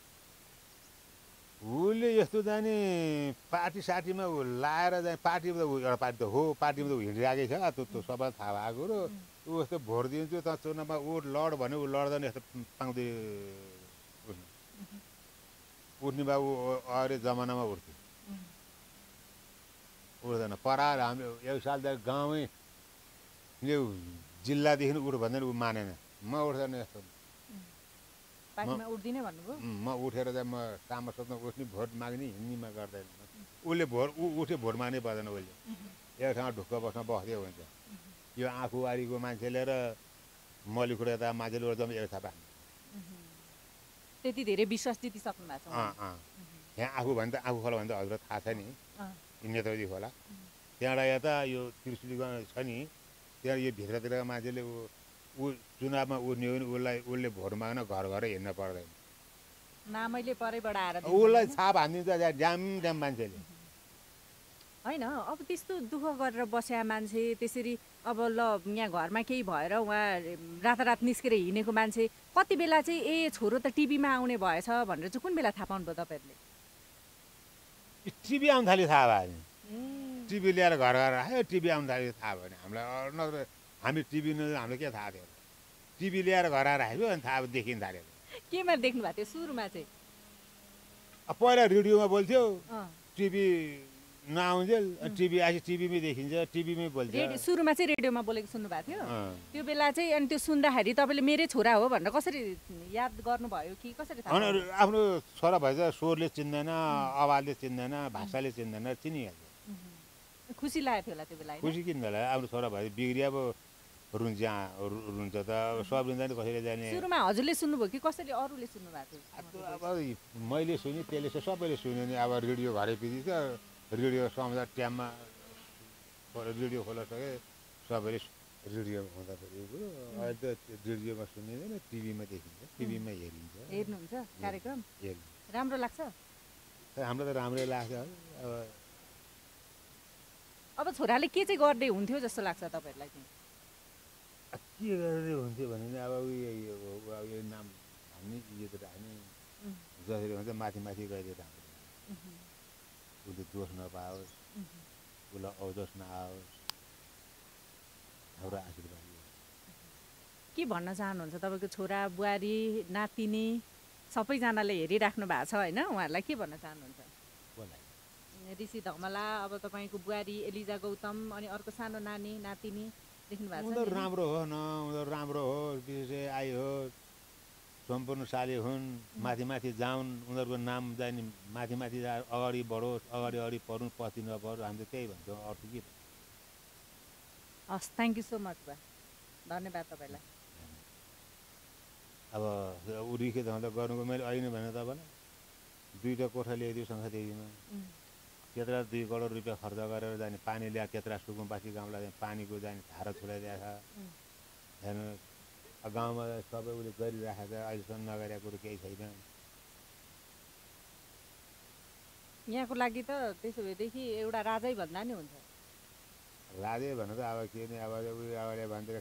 उसले यस्तो जाने पार्टी सार्टीमा लाएर जाने पार्टीमा त एउटा पार्टी त हो पार्टीमा त हिँडिरहेकै छ त्यो सबैलाई थाहा भएको कुरो ऊ यस्तो भोट दिन्छु त चुनावमा ऊ लड भने ऊ लड्दैन यस्तो पाउँदै उठ्ने बा ऊ अरे जमानामा उठ्थ्यो उठ्दैन पराएर हाम्रो एक सालदेखि गाउँमै जिल्लादेखि उठ भन्दैन ऊ मानेन म उठ्दैन यस्तो म उठेर चाहिँ म काममा सोध्न उठ्ने भोट माग्ने हिँड्नेमा गर्दैन उसले उठ्यो भोट माग्नै पर्दैन उसले एक ठाउँमा ढुक्क बस्न बस्दै हुन्छ। यो आँखुवारीको मान्छेले र मलिखुडा यता मान्छेले जम्मै एक थापा त्यति धेरै विश्वास जितिसक्नु भएको छ। यहाँ आफू भने त आफू खोला भने त हजुर थाहा छ नि नेताजी खोला त्यहाँबाट यता यो त्रिशुलीमा छ नि त्यहाँ यो भित्रतिरका मान्छेले ऊ चुनावमा उठ्ने हो भने उसले भोट माग्न घर घर हिँड्न पर्दैन नामैले परैबाट आएर उसलाई छाप हानिदिन्छ ड्याम ड्याम मान्छेले होइन। अब त्यस्तो दुःख गरेर बसेका मान्छे त्यसरी अब ल यहाँ घरमा केही भएर उहाँ रातारात निस्केर हिँडेको मान्छे कति बेला चाहिँ ए छोरो त टिभीमा आउने भएछ भनेर चाहिँ कुन बेला थाहा पाउनुभयो तपाईँहरूले? टिभी आउनु थाल्यो थाहा भयो नि टिभी ल्याएर घर घर राख्यो टिभी आउनु थाल्यो थाहा भयो नि हामीलाई नत्र हामी टिभी हामीलाई के थाहा थियो टिभी ल्याएर घर राख्यो अनि थाहा देखिन थाल्यो। केमा देख्नु भएको थियो सुरुमा चाहिँ? पहिला रेडियोमा बोल्थ्यो टिभी नआउँजेल टिभी आएपछि टिभीमै देखिन्छ टिभीमै बोल्छ। सुरुमा चाहिँ रेडियोमा बोलेको सुन्नु भएको थियो त्यो बेला चाहिँ अनि त्यो सुन्दाखेरि तपाईँले मेरै छोरा हो भनेर कसरी याद गर्नुभयो कि कसरी थाहा? आफ्नो छोरा भएछ स्वरले चिन्दैन आवाजले चिन्दैन भाषाले चिन्दैन चिनिहाल्छ। खुसी लागेको थियो होला त्यो बेला? खुसी किन होला आफ्नो छोरा भए बिग्रिया अब रुन्छ त अब सब रुन्छ नि कसैले जाने। सुरुमा हजुरले सुन्नुभयो कि कसरी अरूले सुन्नु भएको थियो? अब मैले सुने त्यसले चाहिँ सबैले सुन्यो नि अब रेडियो घरै पिदी त रेडियो समाचार ट्याममा रेडियो खोलिसके सबैले रेडियो हुँदाखेरि कुरो अहिले त रेडियोमा सुनिँदैन टिभीमा देखिन्छ टिभीमा हेरिन्छ। हेर्नुहुन्छ कार्यक्रम हेर्नु राम्रो लाग्छ हाम्रो त राम्रै लाग्छ अब छोराले के चाहिँ गर्दै हुन्थ्यो जस्तो लाग्छ तपाईँहरूलाई चाहिँ के गरेर हुन्थ्यो भने अब यो नाम हामी यो त हामी जसरी भन्छ माथि माथि गएर राम्रो उसले दोष नपाओस् उसलाई अवदोष नआओस् हाम्रो आशीर्वाद के भन्न चाहनुहुन्छ तपाईँको छोरा बुहारी नातिनी सबैजनाले हेरिराख्नु भएको छ होइन उहाँहरूलाई के भन्न चाहनुहुन्छ ऋषि धमला अब तपाईँको बुहारी एलिजा गौतम अनि अर्को सानो नानी नातिनी देख्नु भएको छ उनीहरू राम्रो हो न उनीहरू राम्रो हो विशेष आइ हो सम्पूर्णशाली हुन् माथि माथि जाउन् उनीहरूको नाम जाने माथि माथि अगाडि बढोस् अगाडि पढौँ पछि नपढोस् हामी त त्यही भन्छौँ अर्थ के हस् थ्याङ्क यू सो मच बा धन्यवाद तपाईँलाई अब उरीखे धन्दा गर्नुको मैले अहिले भने तपाईँलाई 2टा कोठा ल्याइदियो संसदेवीमा त्यत्रा 2 करोड रुपियाँ खर्च गरेर जाने पानी ल्याएर त्यत्रा सुकुम्बासी गाउँलाई पानीको जाने धारा छोडाइदिएको छ हेर्नु गाउँमा सबै उसले गरिराखेको छ अहिलेसम्म नगरेको कुरो केही छैन यहाँको लागि त त्यसो भएदेखि एउटा राजै भन्दा नि हुन्छ राजै भन्नु त अब के नि अब उयो अगाडि भन्दै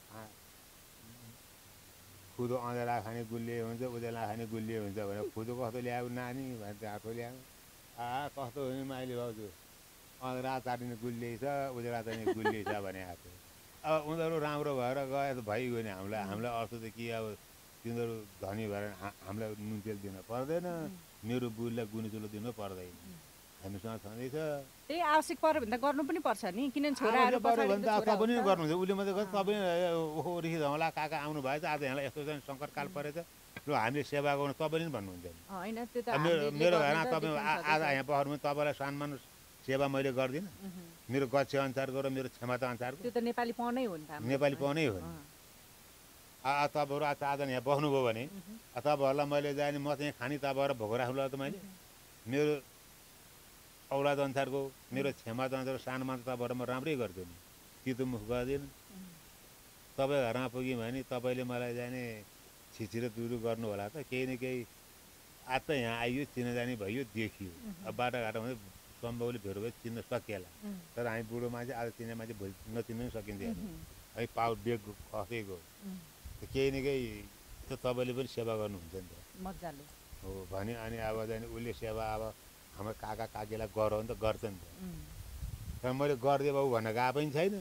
खुदो अँधेरा खाने गुलिए हुन्छ उजेला खाने गुलिए हुन्छ भने खुदो कस्तो ल्यायो नानी भने आफू ल्यायो कस्तो हुने माइली भाउजू अँधेरा चाटिने गुलिए छ उजेला चाहिने गुलिए छ भने आएको अब उनीहरू राम्रो भएर गए त भइगयो नि हामीलाई अर्थ त के अब तिनीहरू धनी भएर हामीलाई नुन तेल दिन पर्दैन मेरो बुढीलाई गुनिचुलो दिनु पर्दैन हामीसँग छँदैछ त्यही आवश्यक पऱ्यो भने त गर्नु पनि पर्छ नि किनभने छोराहरू पऱ्यो भने त तपाईँ पनि गर्नुहुन्छ उसले मात्रै तपाईँ ओहो ऋषि धमला काका आउनु भएछ आज यहाँलाई यस्तो चाहिँ सङ्कटकाल परेछ ल हामीले सेवा गर्नु तपाईँले पनि भन्नुहुन्छ होइन त्यो त मेरो घरमा तपाईँ आज यहाँ बस्नु तपाईँलाई सम्मान सेवा मैले गर्दिनँ मेरो गच्छे अनुसारको र मेरो क्षमता अनुसारको त्यो त नेपाली पाउनै हो नि त नेपाली पाउनै हो नि तपाईँहरू आज यहाँ बस्नुभयो भने तपाईँहरूलाई मैले जाने म चाहिँ खाने तपाईँहरू भोग राख्नु त मैले मेरो औलाद अनुसारको मेरो क्षमता अनुसार सानो मान्छे तपाईँहरू म राम्रै गर्थेँ नि तितो मुख गर्दिनँ तपाईँ घरमा पुग्यौँ भने तपाईँले मलाई जाने छिछिरो दुरु गर्नु होला त केही न केही आज त यहाँ आइयो चिनाजानी भयो देखियो अब बाटाघाटो भने सम्भवले भेट भयो चिन्न सकिएला तर हामी बुढो मान्छे आज चिने मान्छे भोलि नचिन्नु पनि सकिन्थ्यो है पाउ बेग खसेको केही न केही त तपाईँले पनि सेवा गर्नुहुन्छ नि त मजाले हो भने अनि अब जाने उसले सेवा अब हाम्रो काका काकीलाई गर भने त गर्छ नि त तर मैले गरिदिए बाबु भन्न गएको पनि छैन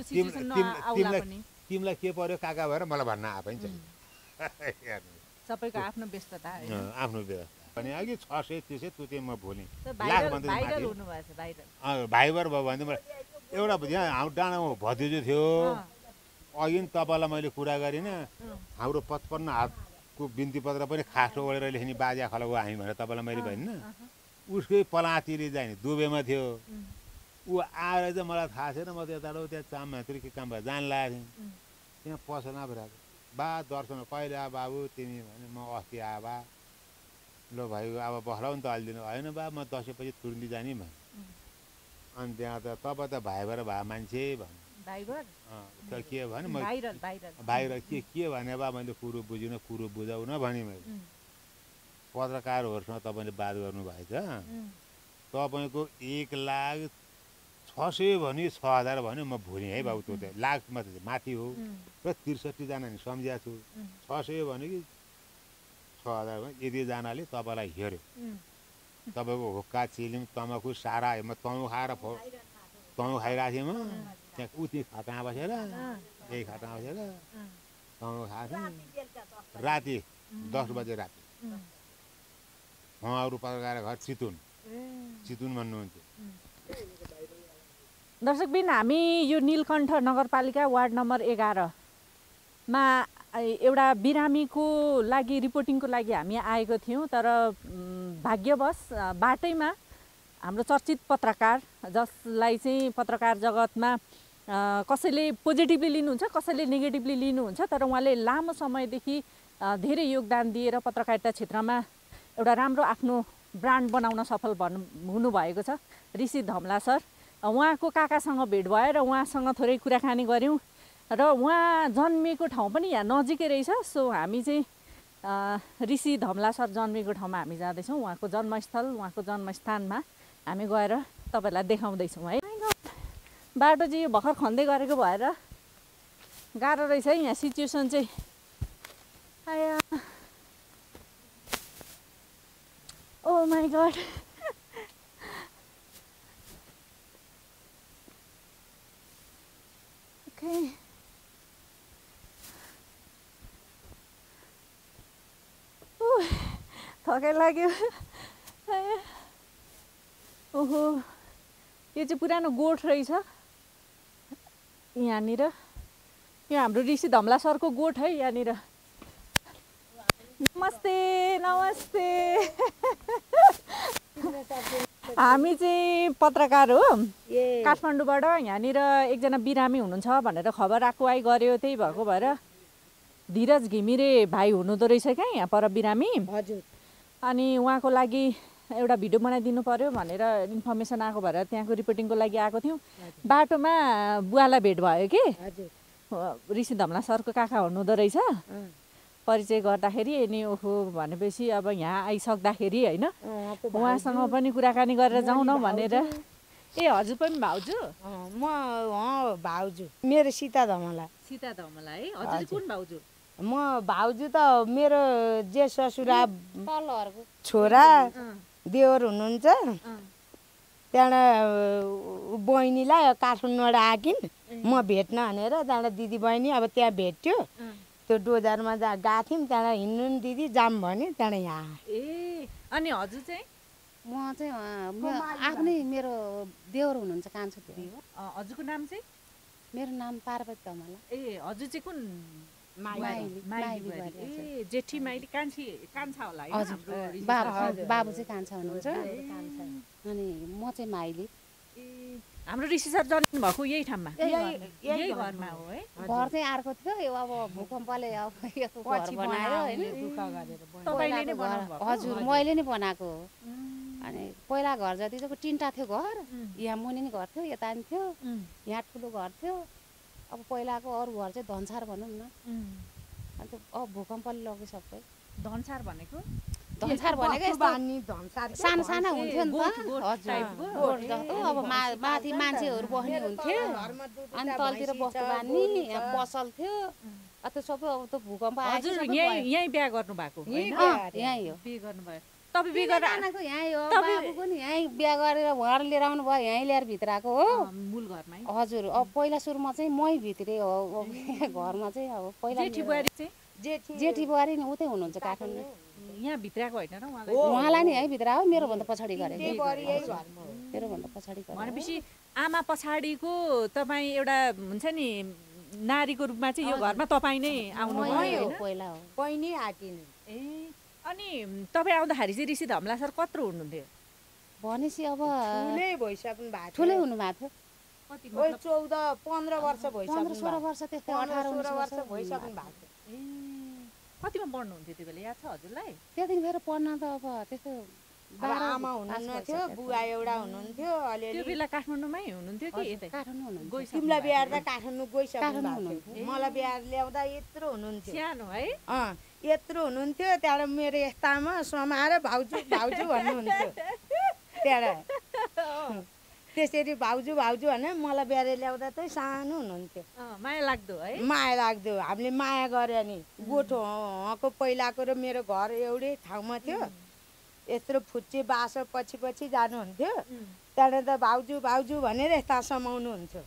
तिमीलाई के पर्यो काका भएर मलाई भन्न आएको पनि छैन सबैको आफ्नो व्यस्तता आफ्नो व्यवस्था अनि अघि 600 300 तुते म भोलि भाइबर भयो भने मलाई एउटा यहाँ हाम्रो डाँडामा भतिजो थियो अघि तपाईँलाई मैले कुरा गरिनँ हाम्रो 55 हातको बिन्ती पत्र पनि खासो ओढेर लेख्ने बाजा खला हो हामी भनेर तपाईँलाई मैले भनिनँ उसकै पलाँतीले जाने दुबेमा थियो ऊ आएर चाहिँ मलाई थाहा छैन म त यताबाट त्यहाँ चाममात्री के काम भएर जान लागेको थिएँ त्यहाँ पसलमा भइरहेको बा दर्शन कहिले आ बाबु तिमी भने म अस्ति आ बा ल भाइ अब बस्लाउ नि त हालिदिनु होइन बा म दसैँपछि तुरुन्ती जाने भने अनि त्यहाँ त तपाईँ त भाइ भएर भए मान्छे भने के भने म बाहिर के भने बा मैले कुरो बुझिनँ कुरो बुझाउन भने मैले पत्रकारहरूसँग तपाईँले बात गर्नुभएछ तपाईँको 1,06,000 भने 6,000 भन्यो म भुलेँ है बाबु त्यो त लाख माथि हो र 63जना नि सम्झिएको छु 600 भन्यो कि 6,000 भन्यो यतिजनाले तपाईँलाई हेऱ्यो तपाईँको हुक्का चिलिम तमाखु सारा म तँ खाएर तँ खाइरहेको थिएँ म त्यहाँ उति खाटामा बसेर यही खाटामा बसेर तँ खाएको थिएँ राति 10 बजे राति उहाँहरू पत्रकार घर चितुन भन्नुहुन्थ्यो दर्शकबिन हामी यो नीलकण्ठ नगरपालिका वार्ड नम्बर 11मा एउटा बिरामीको लागि रिपोर्टिङको लागि हामी आएको थियौँ तर भाग्यवश बाटैमा हाम्रो चर्चित पत्रकार जसलाई चाहिँ पत्रकार जगतमा कसैले पोजिटिभली लिनुहुन्छ कसैले नेगेटिभली लिनुहुन्छ तर उहाँले लामो समयदेखि धेरै योगदान दिएर पत्रकारिता क्षेत्रमा एउटा राम्रो आफ्नो ब्रान्ड बनाउन सफल हुनुभएको छ ऋषि धमला सर उहाँको काकासँग भेट भयो र उहाँसँग थोरै कुराकानी गऱ्यौँ र उहाँ जन्मिएको ठाउँ पनि यहाँ नजिकै रहेछ सो हामी चाहिँ ऋषि धमला सर जन्मेको ठाउँमा हामी जाँदैछौँ। उहाँको जन्मस्थल, उहाँको जन्मस्थानमा हामी गएर तपाईँहरूलाई देखाउँदैछौँ है। बाटो चाहिँ यो भर्खर खन्दै गरेको भएर गाह्रो रहेछ है यहाँ सिचुएसन चाहिँ। आया ओ माई गड। ओके थकाइ लाग्यो। ओहो यो चाहिँ पुरानो गोठ रहेछ यहाँनिर। यो हाम्रो ऋषि धमला सरको गोठ है यहाँनिर। नमस्ते नमस्ते। हामी चाहिँ पत्रकार हो काठमाडौँबाट। यहाँनिर एकजना बिरामी हुनुहुन्छ भनेर खबर आएको आइ गऱ्यो, त्यही भएको भएर। धीरज घिमिरे भाइ हुनुहुँदो रहेछ क्या यहाँ पर बिरामी। हजुर। अनि उहाँको लागि एउटा भिडियो बनाइदिनु पर्यो भनेर इन्फर्मेसन आएको भएर त्यहाँको रिपोर्टिङको लागि आएको थियौँ। बाटोमा बुवालाई भेट भयो कि ऋषि धमला सरको काका हुनुहुँदो रहेछ। परिचय गर्दाखेरि अनि ओहो भनेपछि अब यहाँ आइसक्दाखेरि होइन उहाँसँग पनि कुराकानी गरेर जाउँ न भनेर। ए हजुर पनि भाउजू? म भाउजू, मेरो सीता धमला। सीता धमला है। हजुर कुन भाउजू? म भाउजू त मेरो जे ससुरा छोरा देवर हुनुहुन्छ। त्यहाँबाट बहिनीलाई काठमाडौँबाट आकिन् म भेट्न भनेर। त्यहाँबाट दिदी बहिनी अब त्यहाँ भेट्यो। त्यो डोजरमा गएको थियौँ। त्यहाँबाट हिँड्नु नि दिदी जाम भन्यो। त्यहाँबाट यहाँ। ए अनि हजुर चाहिँ? म चाहिँ आफ्नै मेरो देवर हुनुहुन्छ कान्छो देवर। हजुरको नाम चाहिँ? मेरो नाम पार्वती धमला। ए हजुर चाहिँ कुन? माइली। ए जेठी माइली कान्छा होला है? हजुर बाबु चाहिँ कान्छा हुनुहुन्छ अनि म चाहिँ माइली। हाम्रो ऋषि सर जन्मिनु भएको यही ठाउँमा? यही घरमा हो है। घर चाहिँ अर्को थियो, यो अब भूकम्पले अब यो घर बनायो होइन। हजुर मैले नै बनाएको हो। अनि पहिला घर जति चाहिँ तिनवटा थियो घर। यहाँ मुनि घर थियो, यता नि थियो, यहाँ ठुलो घर थियो। अब पहिलाको अरू घर चाहिँ धनसार भनौँ न। अन्त अब भूकम्पले लग्यो सबै। धनसार भनेको? धनसार भनेको सानो सानो हुन्थ्यो नि त। हजुर अब माथि मान्छेहरू बस्ने हुन्थ्यो अनि तलतिर बस्नु बानी पसल थियो। त्यो सबै अब त भूकम्प आयो। यहीँ बिहा गर्नु भएको? यहीँ हो बिहे गर्नुभयो। तपाईँ बिहे गरेर? यहीँ हो। बाबुको नि यहीँ बिहा गरेर उहाँहरू लिएर आउनु भयो, यहीँ ल्याएर भित्र आएको हो मूल घरमा। हजुर अब पहिला सुरुमा चाहिँ मै भित्रै हो घरमा चाहिँ। अब पहिला जेठी बुहारी चाहिँ? जेठी बुहारी नि उतै हुनुहुन्छ काठमाडौँ। यहाँ भित्रको होइन र उहाँलाई नि है भित्र हो। मेरोभन्दा पछाडि गरेको। मेरोभन्दा पछाडि गरेको भनेपछि आमा पछाडिको तपाईँ एउटा हुन्छ नि नारीको रूपमा चाहिँ यो घरमा तपाईँ नै आउनुभयो पहिला हो। बहिनी आकिन्। ए अनि तपाईँ आउँदाखेरि चाहिँ ऋषि धमला सर कत्रो हुनुहुन्थ्यो? भनेपछि अब ठुलै भइसक्नु भएको। ठुलै हुनुभएको थियो। 14-15 वर्ष भइसक्यो। 15-16 वर्ष त्यस्तै 18-19 वर्ष भइसक्नु भएको। ए कतिमा पढ्नुहुन्थ्यो त्यो बेला, याद छ हजुरलाई? त्यहाँदेखि फेरि पढ्न त अब त्यस्तो आमा हुनुहुन्थ्यो, बुवा एउटा हुनुहुन्थ्यो। त्यो बेला काठमाडौँमै हुनुहुन्थ्यो कि यतै? काठमाडौँ हुनुहुन्थ्यो। तिमीलाई बिहार त काठमाडौँ गइसक्नु भएको। मलाई बिहार ल्याउँदा यत्रो हुनुहुन्थ्यो। सानो है? यत्रो हुनुहुन्थ्यो। त्यहाँबाट मेरो यस्तामा समाएर भाउजू भाउजू भन्नुहुन्थ्यो। त्यहाँबाट त्यसरी भाउजू भाउजू भने मलाई बिहार ल्याउँदा चाहिँ सानो हुनुहुन्थ्यो। माया लाग्दो है? माया लाग्दो। हामीले माया गऱ्यो नि। गोठको पहिलाको र मेरो घर एउटै ठाउँमा थियो। यत्रो फुच्चे बासो पछि पछि जानुहुन्थ्यो। त्यहाँबाट त भाउजू भाउजू भनेर यस्ता समाउनुहुन्थ्यो।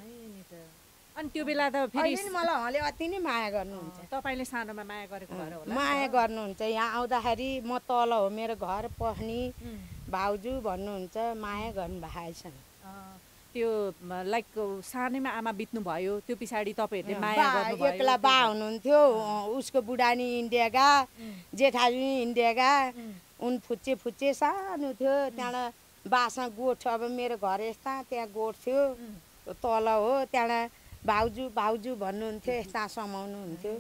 अनि त्यो बेला त फेरि मलाई उहाँले अति नै माया गर्नुहुन्छ। तपाईँले सानोमा माया गरेको भएर होला? माया गर्नुहुन्छ। यहाँ आउँदाखेरि म तल हो मेरो घर पस्नी भाउजू भन्नुहुन्छ। माया गर्नुभएको छ। त्यो लाइक सानैमा आमा बित्नु भयो, त्यो पछाडि तपाईँहरूले माया गर्नुभयो? एक्ला बा हुनुहुन्थ्यो। उसको बुढानी इन्डिया गा, जेठानी इन्डिया गा। उन फुच्चे फुच्चे सानो थियो। त्यहाँबाट बासँग गोठ अब मेरो घर यस्ता त्यहाँ गोठ थियो तल हो। त्यहाँबाट भाउजू भाउजू भन्नुहुन्थ्यो। यस्ता समाउनुहुन्थ्यो।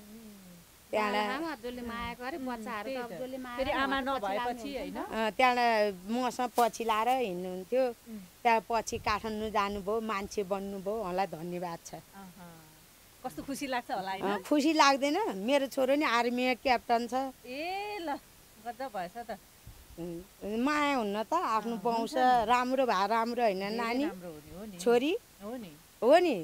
त्यहाँबाट मसँग पछि लाएर हिँड्नुहुन्थ्यो। त्यहाँ पछि काठमाडौँ जानुभयो, मान्छे बन्नुभयो। उहाँलाई धन्यवाद छ। कस्तो खुसी लाग्छ होला हैन खुसी लाग्दैन मेरो छोरो नि आर्मीमा क्याप्टन छ ए ल गजब भएछ त माया हुन्न त आफ्नो वंश राम्रो भए राम्रो होइन नानी राम्रो हुने हो नि छोरी हो नि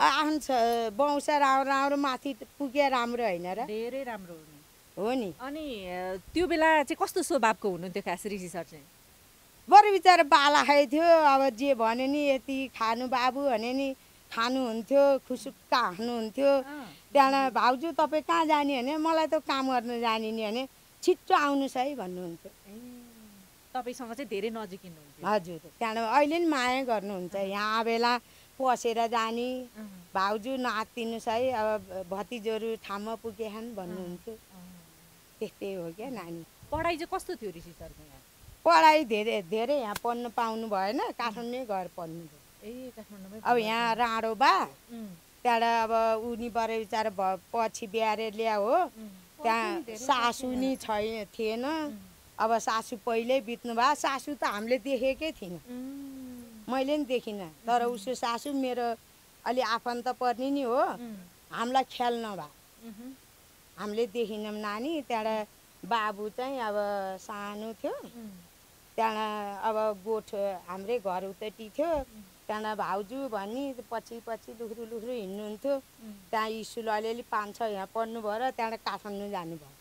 आफ्नो वंश राम्रो राम्रो माथि पुगे राम्रो होइन र धेरै राम्रो हुने हो नि अनि त्यो बेला चाहिँ कस्तो स्वभावको हुनुहुन्थ्यो खास ऋषि सर चाहिँ बरु बिचरा बाला खाइ थियो अब जे भन्यो नि यति खानु बाबु भने नि खानुहुन्थ्यो खुसुक्क हाँस्नुहुन्थ्यो त्यहाँबाट भाउजू तपाईँ कहाँ जाने भने मलाई त काम गर्न जाने नि भने छिट्टो आउनुहोस् है भन्नुहुन्थ्यो तपाईँसँग चाहिँ धेरै नजिकिनुहुन्छ हजुर त्यहाँबाट अहिले नि माया गर्नुहुन्छ यहाँ बेला पसेर जाने भाउजू नातिनुहोस् है अब भतिजहरू ठाउँमा पुगेछन् भन्नुहुन्थ्यो त्यस्तै हो क्या नानी पढाइ चाहिँ कस्तो थियो ऋषि सरको यहाँ पढाइ धेरै धेरै यहाँ पढ्नु पाउनु भएन काठमाडौँ गएर पढ्नु भयो ए काठमाडौँमै अब यहाँ राँडो बा त्यहाँबाट अब उनीबाट बिचरा पछि ब्याएर ल्या हो त्यहाँ सासु नि थिएन अब सासु पहिल्यै बित्नु भयो सासु त हामीले देखेकै थिएन मैले नि देखिनँ तर उसको सासु मेरो अलि आफन्त पर्ने नि हो हामीलाई ख्याल नभए हामीले देखिनौँ नानी त्यहाँबाट बाबु चाहिँ अब सानो थियो त्यहाँबाट अब गोठ हाम्रै घर उतैटी थियो त्यहाँबाट भाउजू भनी पछि पछि लुख्रु लुख्रु हिँड्नुहुन्थ्यो त्यहाँ स्कुल अलिअलि 5-6 यहाँ पढ्नु भयो र त्यहाँबाट काठमाडौँ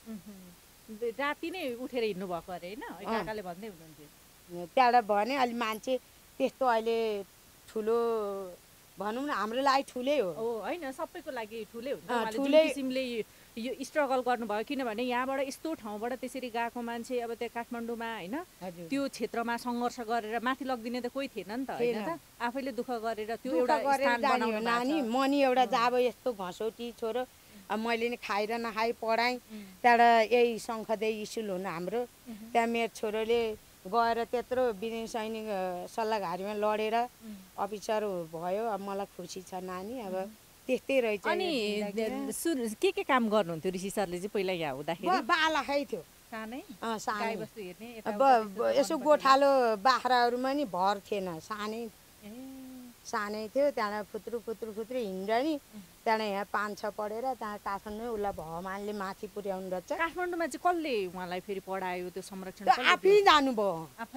जानुभयो राति नै उठेर हिँड्नु भएको अरे होइन काकाले भन्दै हुनुहुन्थ्यो त्यहाँबाट भने अलि मान्छे त्यस्तो अहिले ठुलो भनौँ न हाम्रो लागि ठुलै हो होइन सबैको लागि ठुलै हुन्छ ठुलै किसिमले यो स्ट्रगल गर्नुभयो किनभने यहाँबाट यस्तो ठाउँबाट त्यसरी गएको मान्छे अब त्यहाँ काठमाडौँमा होइन त्यो क्षेत्रमा सङ्घर्ष गरेर माथि लगिदिने त कोही थिएन नि त होइन त आफैले दुःख गरेर त्यो एउटा स्थान बनाउनु नानी मनी एउटा जाब यस्तो घसौटी छोरो मैले नि खाएर नखाइ पढाएँ त्यहाँबाट यही शङ्खदेव स्कुल हुनु हाम्रो त्यहाँ मेरो छोरोले गएर त्यत्रो विदेश सैनिक सल्लाहघारीमा लडेर अफिसर भयो अब मलाई खुसी छ नानी अब त्यस्तै रहेछ अनि के काम गर्नुहुन्थ्यो ऋषि सरले चाहिँ पहिला यहाँ हुँदाखेरि बाला खाइ थियो सानै सानो यसो गोठालो बाख्राहरूमा नि भर थिएन सानै थियो त्यहाँबाट फुत्रु फुत्रु फुत्रु हिँड्दा नि त्यहाँबाट यहाँ 5-6 पढेर त्यहाँ काठमाडौँ उसलाई भगवान्ले माथि पुर्याउनु रहेछ काठमाडौँमा चाहिँ कसले उहाँलाई फेरि पढायो त्यो संरक्षण आफै जानुभयो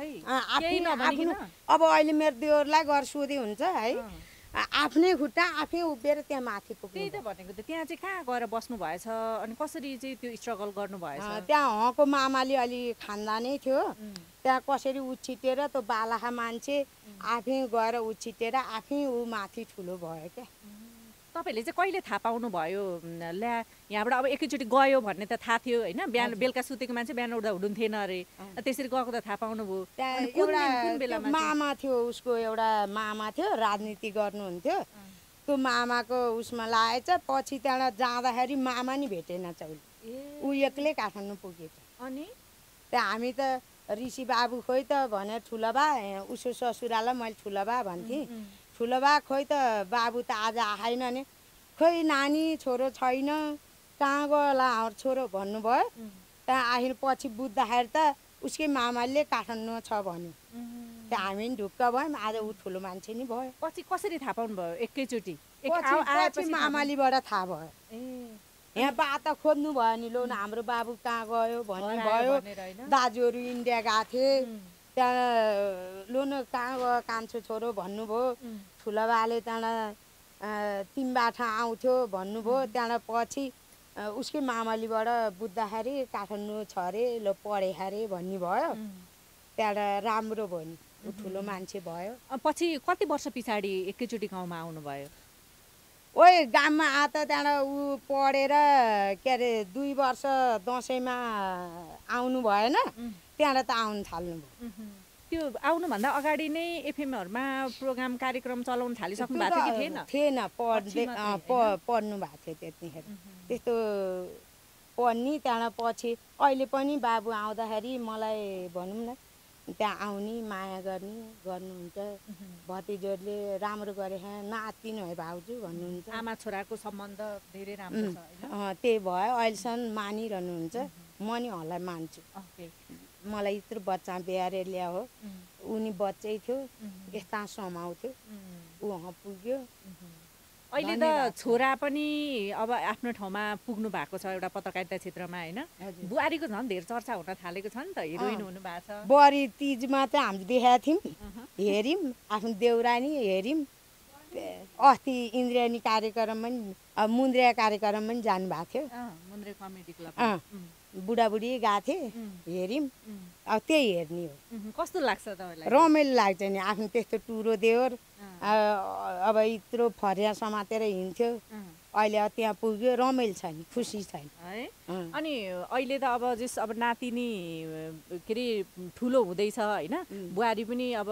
अब अहिले मेरो देवरलाई घर सोधे हुन्छ है आफ्नै खुट्टा आफै उभिएर त्यहाँ माथि पुग्यो त्यही त भनेको त त्यहाँ चाहिँ कहाँ गएर बस्नु भएछ अनि कसरी चाहिँ त्यो स्ट्रगल गर्नु भएछ त्यहाँ हको मामाले अलि खानदानै थियो त्यहाँ कसरी उछिटेर त्यो बालाखा मान्छे आफै गएर उछिटेर आफै ऊ माथि ठुलो भयो क्या तपाईँहरूले चाहिँ कहिले थाहा पाउनु भयो ल्या यहाँबाट अब एकैचोटि गयो भन्ने त थाहा थियो होइन बिहान बेलुका सुतेको मान्छे बिहान उठ्दा हुनुहुन्थेन अरे त्यसरी गएको त थाहा पाउनु भयो एउटा मामा थियो उसको एउटा मामा थियो राजनीति गर्नुहुन्थ्यो त्यो मामाको उसमा लागेछ पछि त्यहाँबाट जाँदाखेरि मामा नि भेटेन चौली ऊ एक्लै काठमाडौँ पुगेछ अनि त्यहाँ हामी त ऋषि बाबु खोइ त भनेर ठुलो बा उसको ससुरालाई मैले ठुलो बा भन्थेँ ठुलो बा खोइ त बाबु त आज आएन नि खोइ नानी छोरो छैन कहाँ गयो छोरो भन्नुभयो त्यहाँ आखिर पछि बुझ्दाखेरि त उसकै मामाले काठमाडौँमा छ भन्यो त्यहाँ हामी पनि ढुक्क भयौँ आज ऊ ठुलो मान्छे नि भयो पछि कसरी थाहा पाउनु भयो एकैचोटि पछि मामालीबाट थाहा भयो यहाँ बात खोज्नु भयो नि लो न हाम्रो बाबु कहाँ गयो भन्नुभयो दाजुहरू इन्डिया गएको थिए त्यहाँ लो न कहाँ गयो कान्छो छोरो भन्नुभयो ठुलो बाले त्यहाँबाट तिनबाट आउँथ्यो भन्नुभयो त्यहाँबाट पछि उसकै मामालीबाट बुझ्दाखेरि काठमाडौँ छ अरे ल पढे अरे भन्ने भयो त्यहाँबाट राम्रो भयो नि ऊ ठुलो मान्छे भयो पछि कति वर्ष पछाडि एकैचोटि गाउँमा आउनुभयो ओइ गाममा आ त त्यहाँबाट ऊ पढेर के अरे 2 वर्ष दसैँमा आउनु भएन त्यहाँबाट त आउनु थाल्नुभयो त्यो आउनुभन्दा अगाडि नै एफएमहरूमा प्रोग्राम कार्यक्रम चलाउन थालिसक्नु भएको थियो कि थिएन पढ्नु भएको थियो त्यतिखेर त्यस्तो पढ्ने त्यहाँबाट पछि अहिले पनि बाबु आउँदाखेरि मलाई भनौँ न त्यहाँ आउने माया गर्नुहुन्छ भतिजोहरूले राम्रो गरे नाति है भाउजू भन्नुहुन्छ आमा छोराको सम्बन्ध धेरै राम्रो छ त्यही भयो अहिलेसम्म मानिरहनुहुन्छ म नि उहाँलाई मान्छु मलाई यत्रो बच्चा बिहार ल्या हो उनी बच्चै थियो यस्ता समाउँथ्यो ऊ वहाँ पुग्यो अहिले त छोरा पनि अब आफ्नो ठाउँमा पुग्नु भएको छ एउटा पत्रकारिता क्षेत्रमा होइन बुहारीको झन् धेरै चर्चा हुन थालेको छ नि त हिरोइन हुनु भएको छ बढी तिजमा चाहिँ हामीले देखाएको थियौँ हेऱ्यौँ आफ्नो देउरानी हेऱ्यौँ अस्ति इन्द्रियानी कार्यक्रम पनि मुन्द्रिया कार्यक्रम पनि जानुभएको थियो मुन्द्रे कमेडी क्लब बुढाबुढी गएको थिएँ हेऱ्यौँ अब त्यही हेर्ने हो कस्तो लाग्छ तपाईँलाई रमाइलो लाग्छ नि आफ्नो त्यस्तो टुरो देवर अब यत्रो फरिया समातेर हिँड्थ्यो अहिले त्यहाँ पुग्यो रमाइलो छ नि खुसी छ है अनि अहिले त अब जस अब नातिनी के अरे ठुलो हुँदैछ होइन बुहारी पनि अब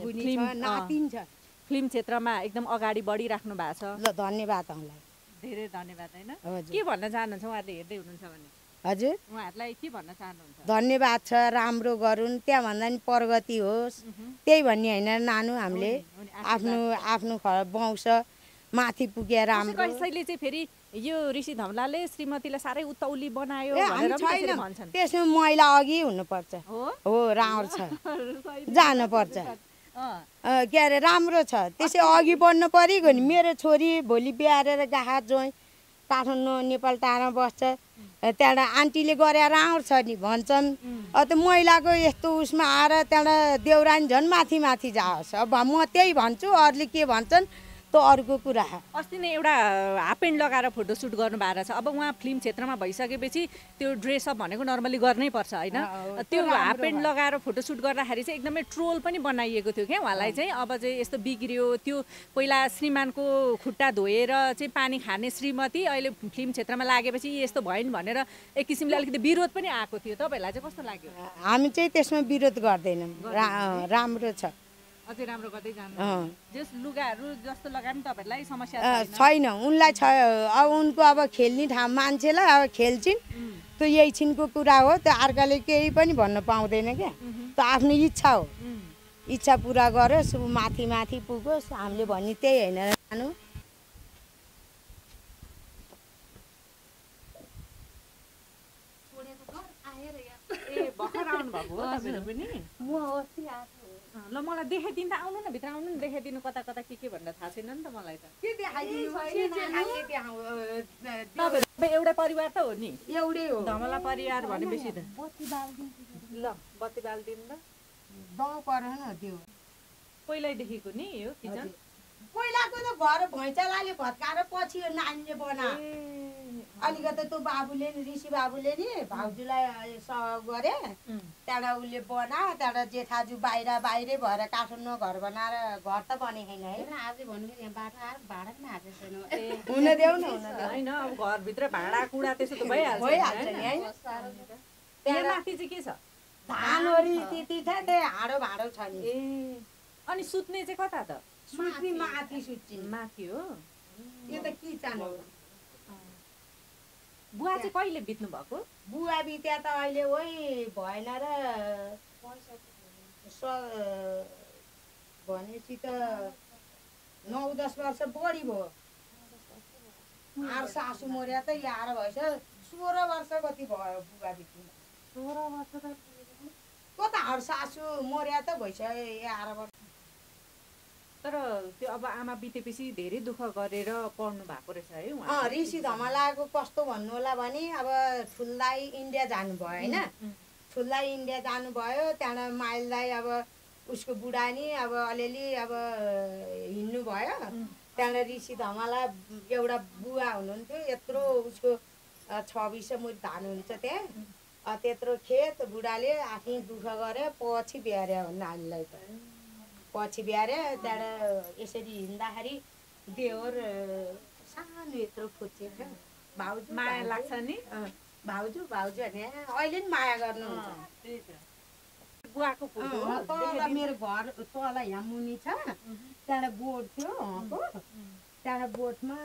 फिल्म क्षेत्रमा एकदम अगाडि बढिराख्नु भएको छ ल धन्यवाद उहाँलाई धेरै धन्यवाद होइन के भन्न चाहनुहुन्छ उहाँहरूले हेर्दै हुनुहुन्छ भने हजुर उहाँहरूलाई के भन्न चाहनुहुन्छ धन्यवाद छ राम्रो गरून् त्यहाँभन्दा नि प्रगति होस् त्यही भन्ने होइन नानु हामीले आफ्नो वंश माथि पुगे राम्रो कसैले चाहिँ फेरि यो ऋषि धमलाले श्रीमतीलाई साह्रै उत्तौली बनायो भनेर पनि भन्छन् त्यसमा महिला अघि हुनुपर्छ हो राम्रो छ जानुपर्छ के अरे राम्रो छ त्यसै अघि बढ्नु परेको नि मेरो छोरी भोलि बिहारेर गाहा जोइ काठमाडौँ नेपाल टाढा बस्छ त्यहाँबाट आन्टीले गरे राम्रो छ नि भन्छन् त महिलाको यस्तो उसमा आएर त्यहाँबाट देउरानी झन् माथि माथि जाओस् अब म त्यही भन्छु अरूले के भन्छन् त्यो अरूको कुरा अस्ति नै एउटा हाफ प्यान्ट लगाएर फोटोसुट गर्नु भएको छ अब उहाँ फिल्म क्षेत्रमा भइसकेपछि त्यो ड्रेसअप भनेको नर्मली गर्नै पर्छ होइन त्यो हाफ प्यान्ट लगाएर फोटोसुट गर्दाखेरि चाहिँ एकदमै ट्रोल पनि बनाइएको थियो क्या उहाँलाई चाहिँ अब चाहिँ यस्तो बिग्रियो त्यो पहिला श्रीमानको खुट्टा धोएर चाहिँ पानी खाने श्रीमती अहिले फिल्म क्षेत्रमा लागेपछि यस्तो भएन भनेर एक किसिमले अलिकति विरोध पनि आएको थियो तपाईँहरूलाई चाहिँ कस्तो लाग्यो हामी चाहिँ त्यसमा विरोध गर्दैनौँ राम्रो छ अझै राम्रो गर्दै जानु जस लुगाहरू जस्तो लगाए तपाईहरुलाई समस्या छैन उनलाई छ अब उनको अब खेल्ने ठाउँ मान्छेलाई अब खेल्छिन् त्यो यही छिनको कुरा हो त्यो अर्काले केही पनि भन्न पाउँदैन क्या त्यो आफ्नो इच्छा हो इच्छा पुरा गरोस् माथि माथि पुगोस् हामीले भन्ने त्यही होइन जानु ल मलाई देखाइदिनु त आउनु न भित्र आउनु न देखाइदिनु कता कता के भनेर थाहा छैन नि त मलाई त तपाईँ एउटा परिवार त हो नि एउटै हो धमला परिवार भनेपछि त ल बत्ती बालिदिनु त गाउँ पर न त्यो पहिल्यैदेखिको नि यो किचन पहिलाको त घर भैँचालाले भत्काएर पछि यो नानीले बना अलिकति त्यो बाबुले नि ऋषि बाबुले नि भाउजूलाई गरे त्यहाँबाट उसले बना त्यहाँबाट जेठाजु बाहिरै भएर काठमाडौँ घर बनाएर घर त बनेको छैन है आज भन्नु यहाँ बाटो आएर भाडा पनि आएको छैन हुन देऊ न होइन अब घरभित्र भाडा कुडा त्यसो त भइहाल्छ नि है त्यहाँ माथि चाहिँ के छ धानहरी त्यति छ त्यही हाडो भाडो छ नि अनि सुत्ने चाहिँ कता त सुत्ने माथि सुत्छिन् माथि हो यो त किचन हो बुवा चाहिँ कहिले बित्नु भएको बुवा बित्या त अहिले ओइ भएन र भनेपछि त 9-10 वर्ष बढी भयो आर सासु मर्या त यहाँ भएछ 16 वर्ष कति भयो बुवा बित्नु 16 वर्ष त कता हर सासु मर्या त भइछ 11 वर्ष तर त्यो अब आमा बितेपछि धेरै दुःख गरेर पढ्नु भएको रहेछ है उहाँ ऋषि धमलाको कस्तो भन्नु होला भने अब ठुल्लाई इन्डिया जानुभयो होइन ठुल्लाई इन्डिया जानुभयो त्यहाँबाट माइललाई अब उसको बुढानी अब अलिअलि अब हिँड्नु भयो त्यहाँबाट ऋषि धमला एउटा बुवा हुनुहुन्थ्यो यत्रो उसको 26 मुठ धान हुन्छ त्यहाँ त्यत्रो खेत बुढाले आफै दुःख गरे पछि बिहार्या हो नानीलाई त पछि बिहारे त्यहाँबाट यसरी हिँड्दाखेरि देवर सानो यत्रो फुच्चे थियो भाउजू माया लाग्छ नि भाउजू भने अहिले नि माया गर्नुहुन्छ बुवाको फोटो तल मेरो घर तल यहाँ मुनि छ त्यहाँबाट बोट थियो त्यहाँबाट बोटमा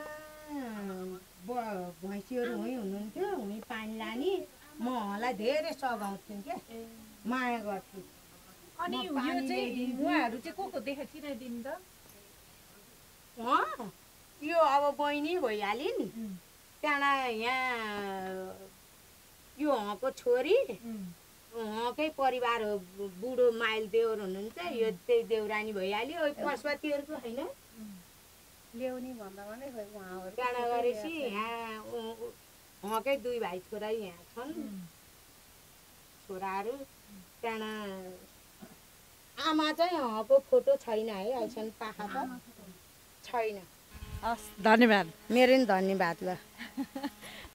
भैँसीहरू हुँ हुनुहुन्थ्यो हुँ पानी लाने म उहाँलाई धेरै सघाउँथ्यौँ क्या माया गर्थ्यो अनि यो चाहिँ बुवाहरू चाहिँ को देखा चिनाइदिनु त यो अब बहिनी भइहाल्यो नि त्यहाँबाट यहाँ यो उहाँको छोरी उहाँकै परिवार हो बुढो माइल देवर हुनुहुन्छ यो त्यही देउरानी भइहाल्यो पशुपतिहरूको होइन ल्याउने भन्दामा नै खोइ उहाँहरू त्यहाँ गरेपछि यहाँ उहाँकै 2 भाइ छोरा यहाँ छन् छोराहरू त्यहाँ आमा चाहिँ उहाँको फोटो छैन है अहिलेसम्म पाखा त छैन हस् धन्यवाद मेरो नि धन्यवाद ल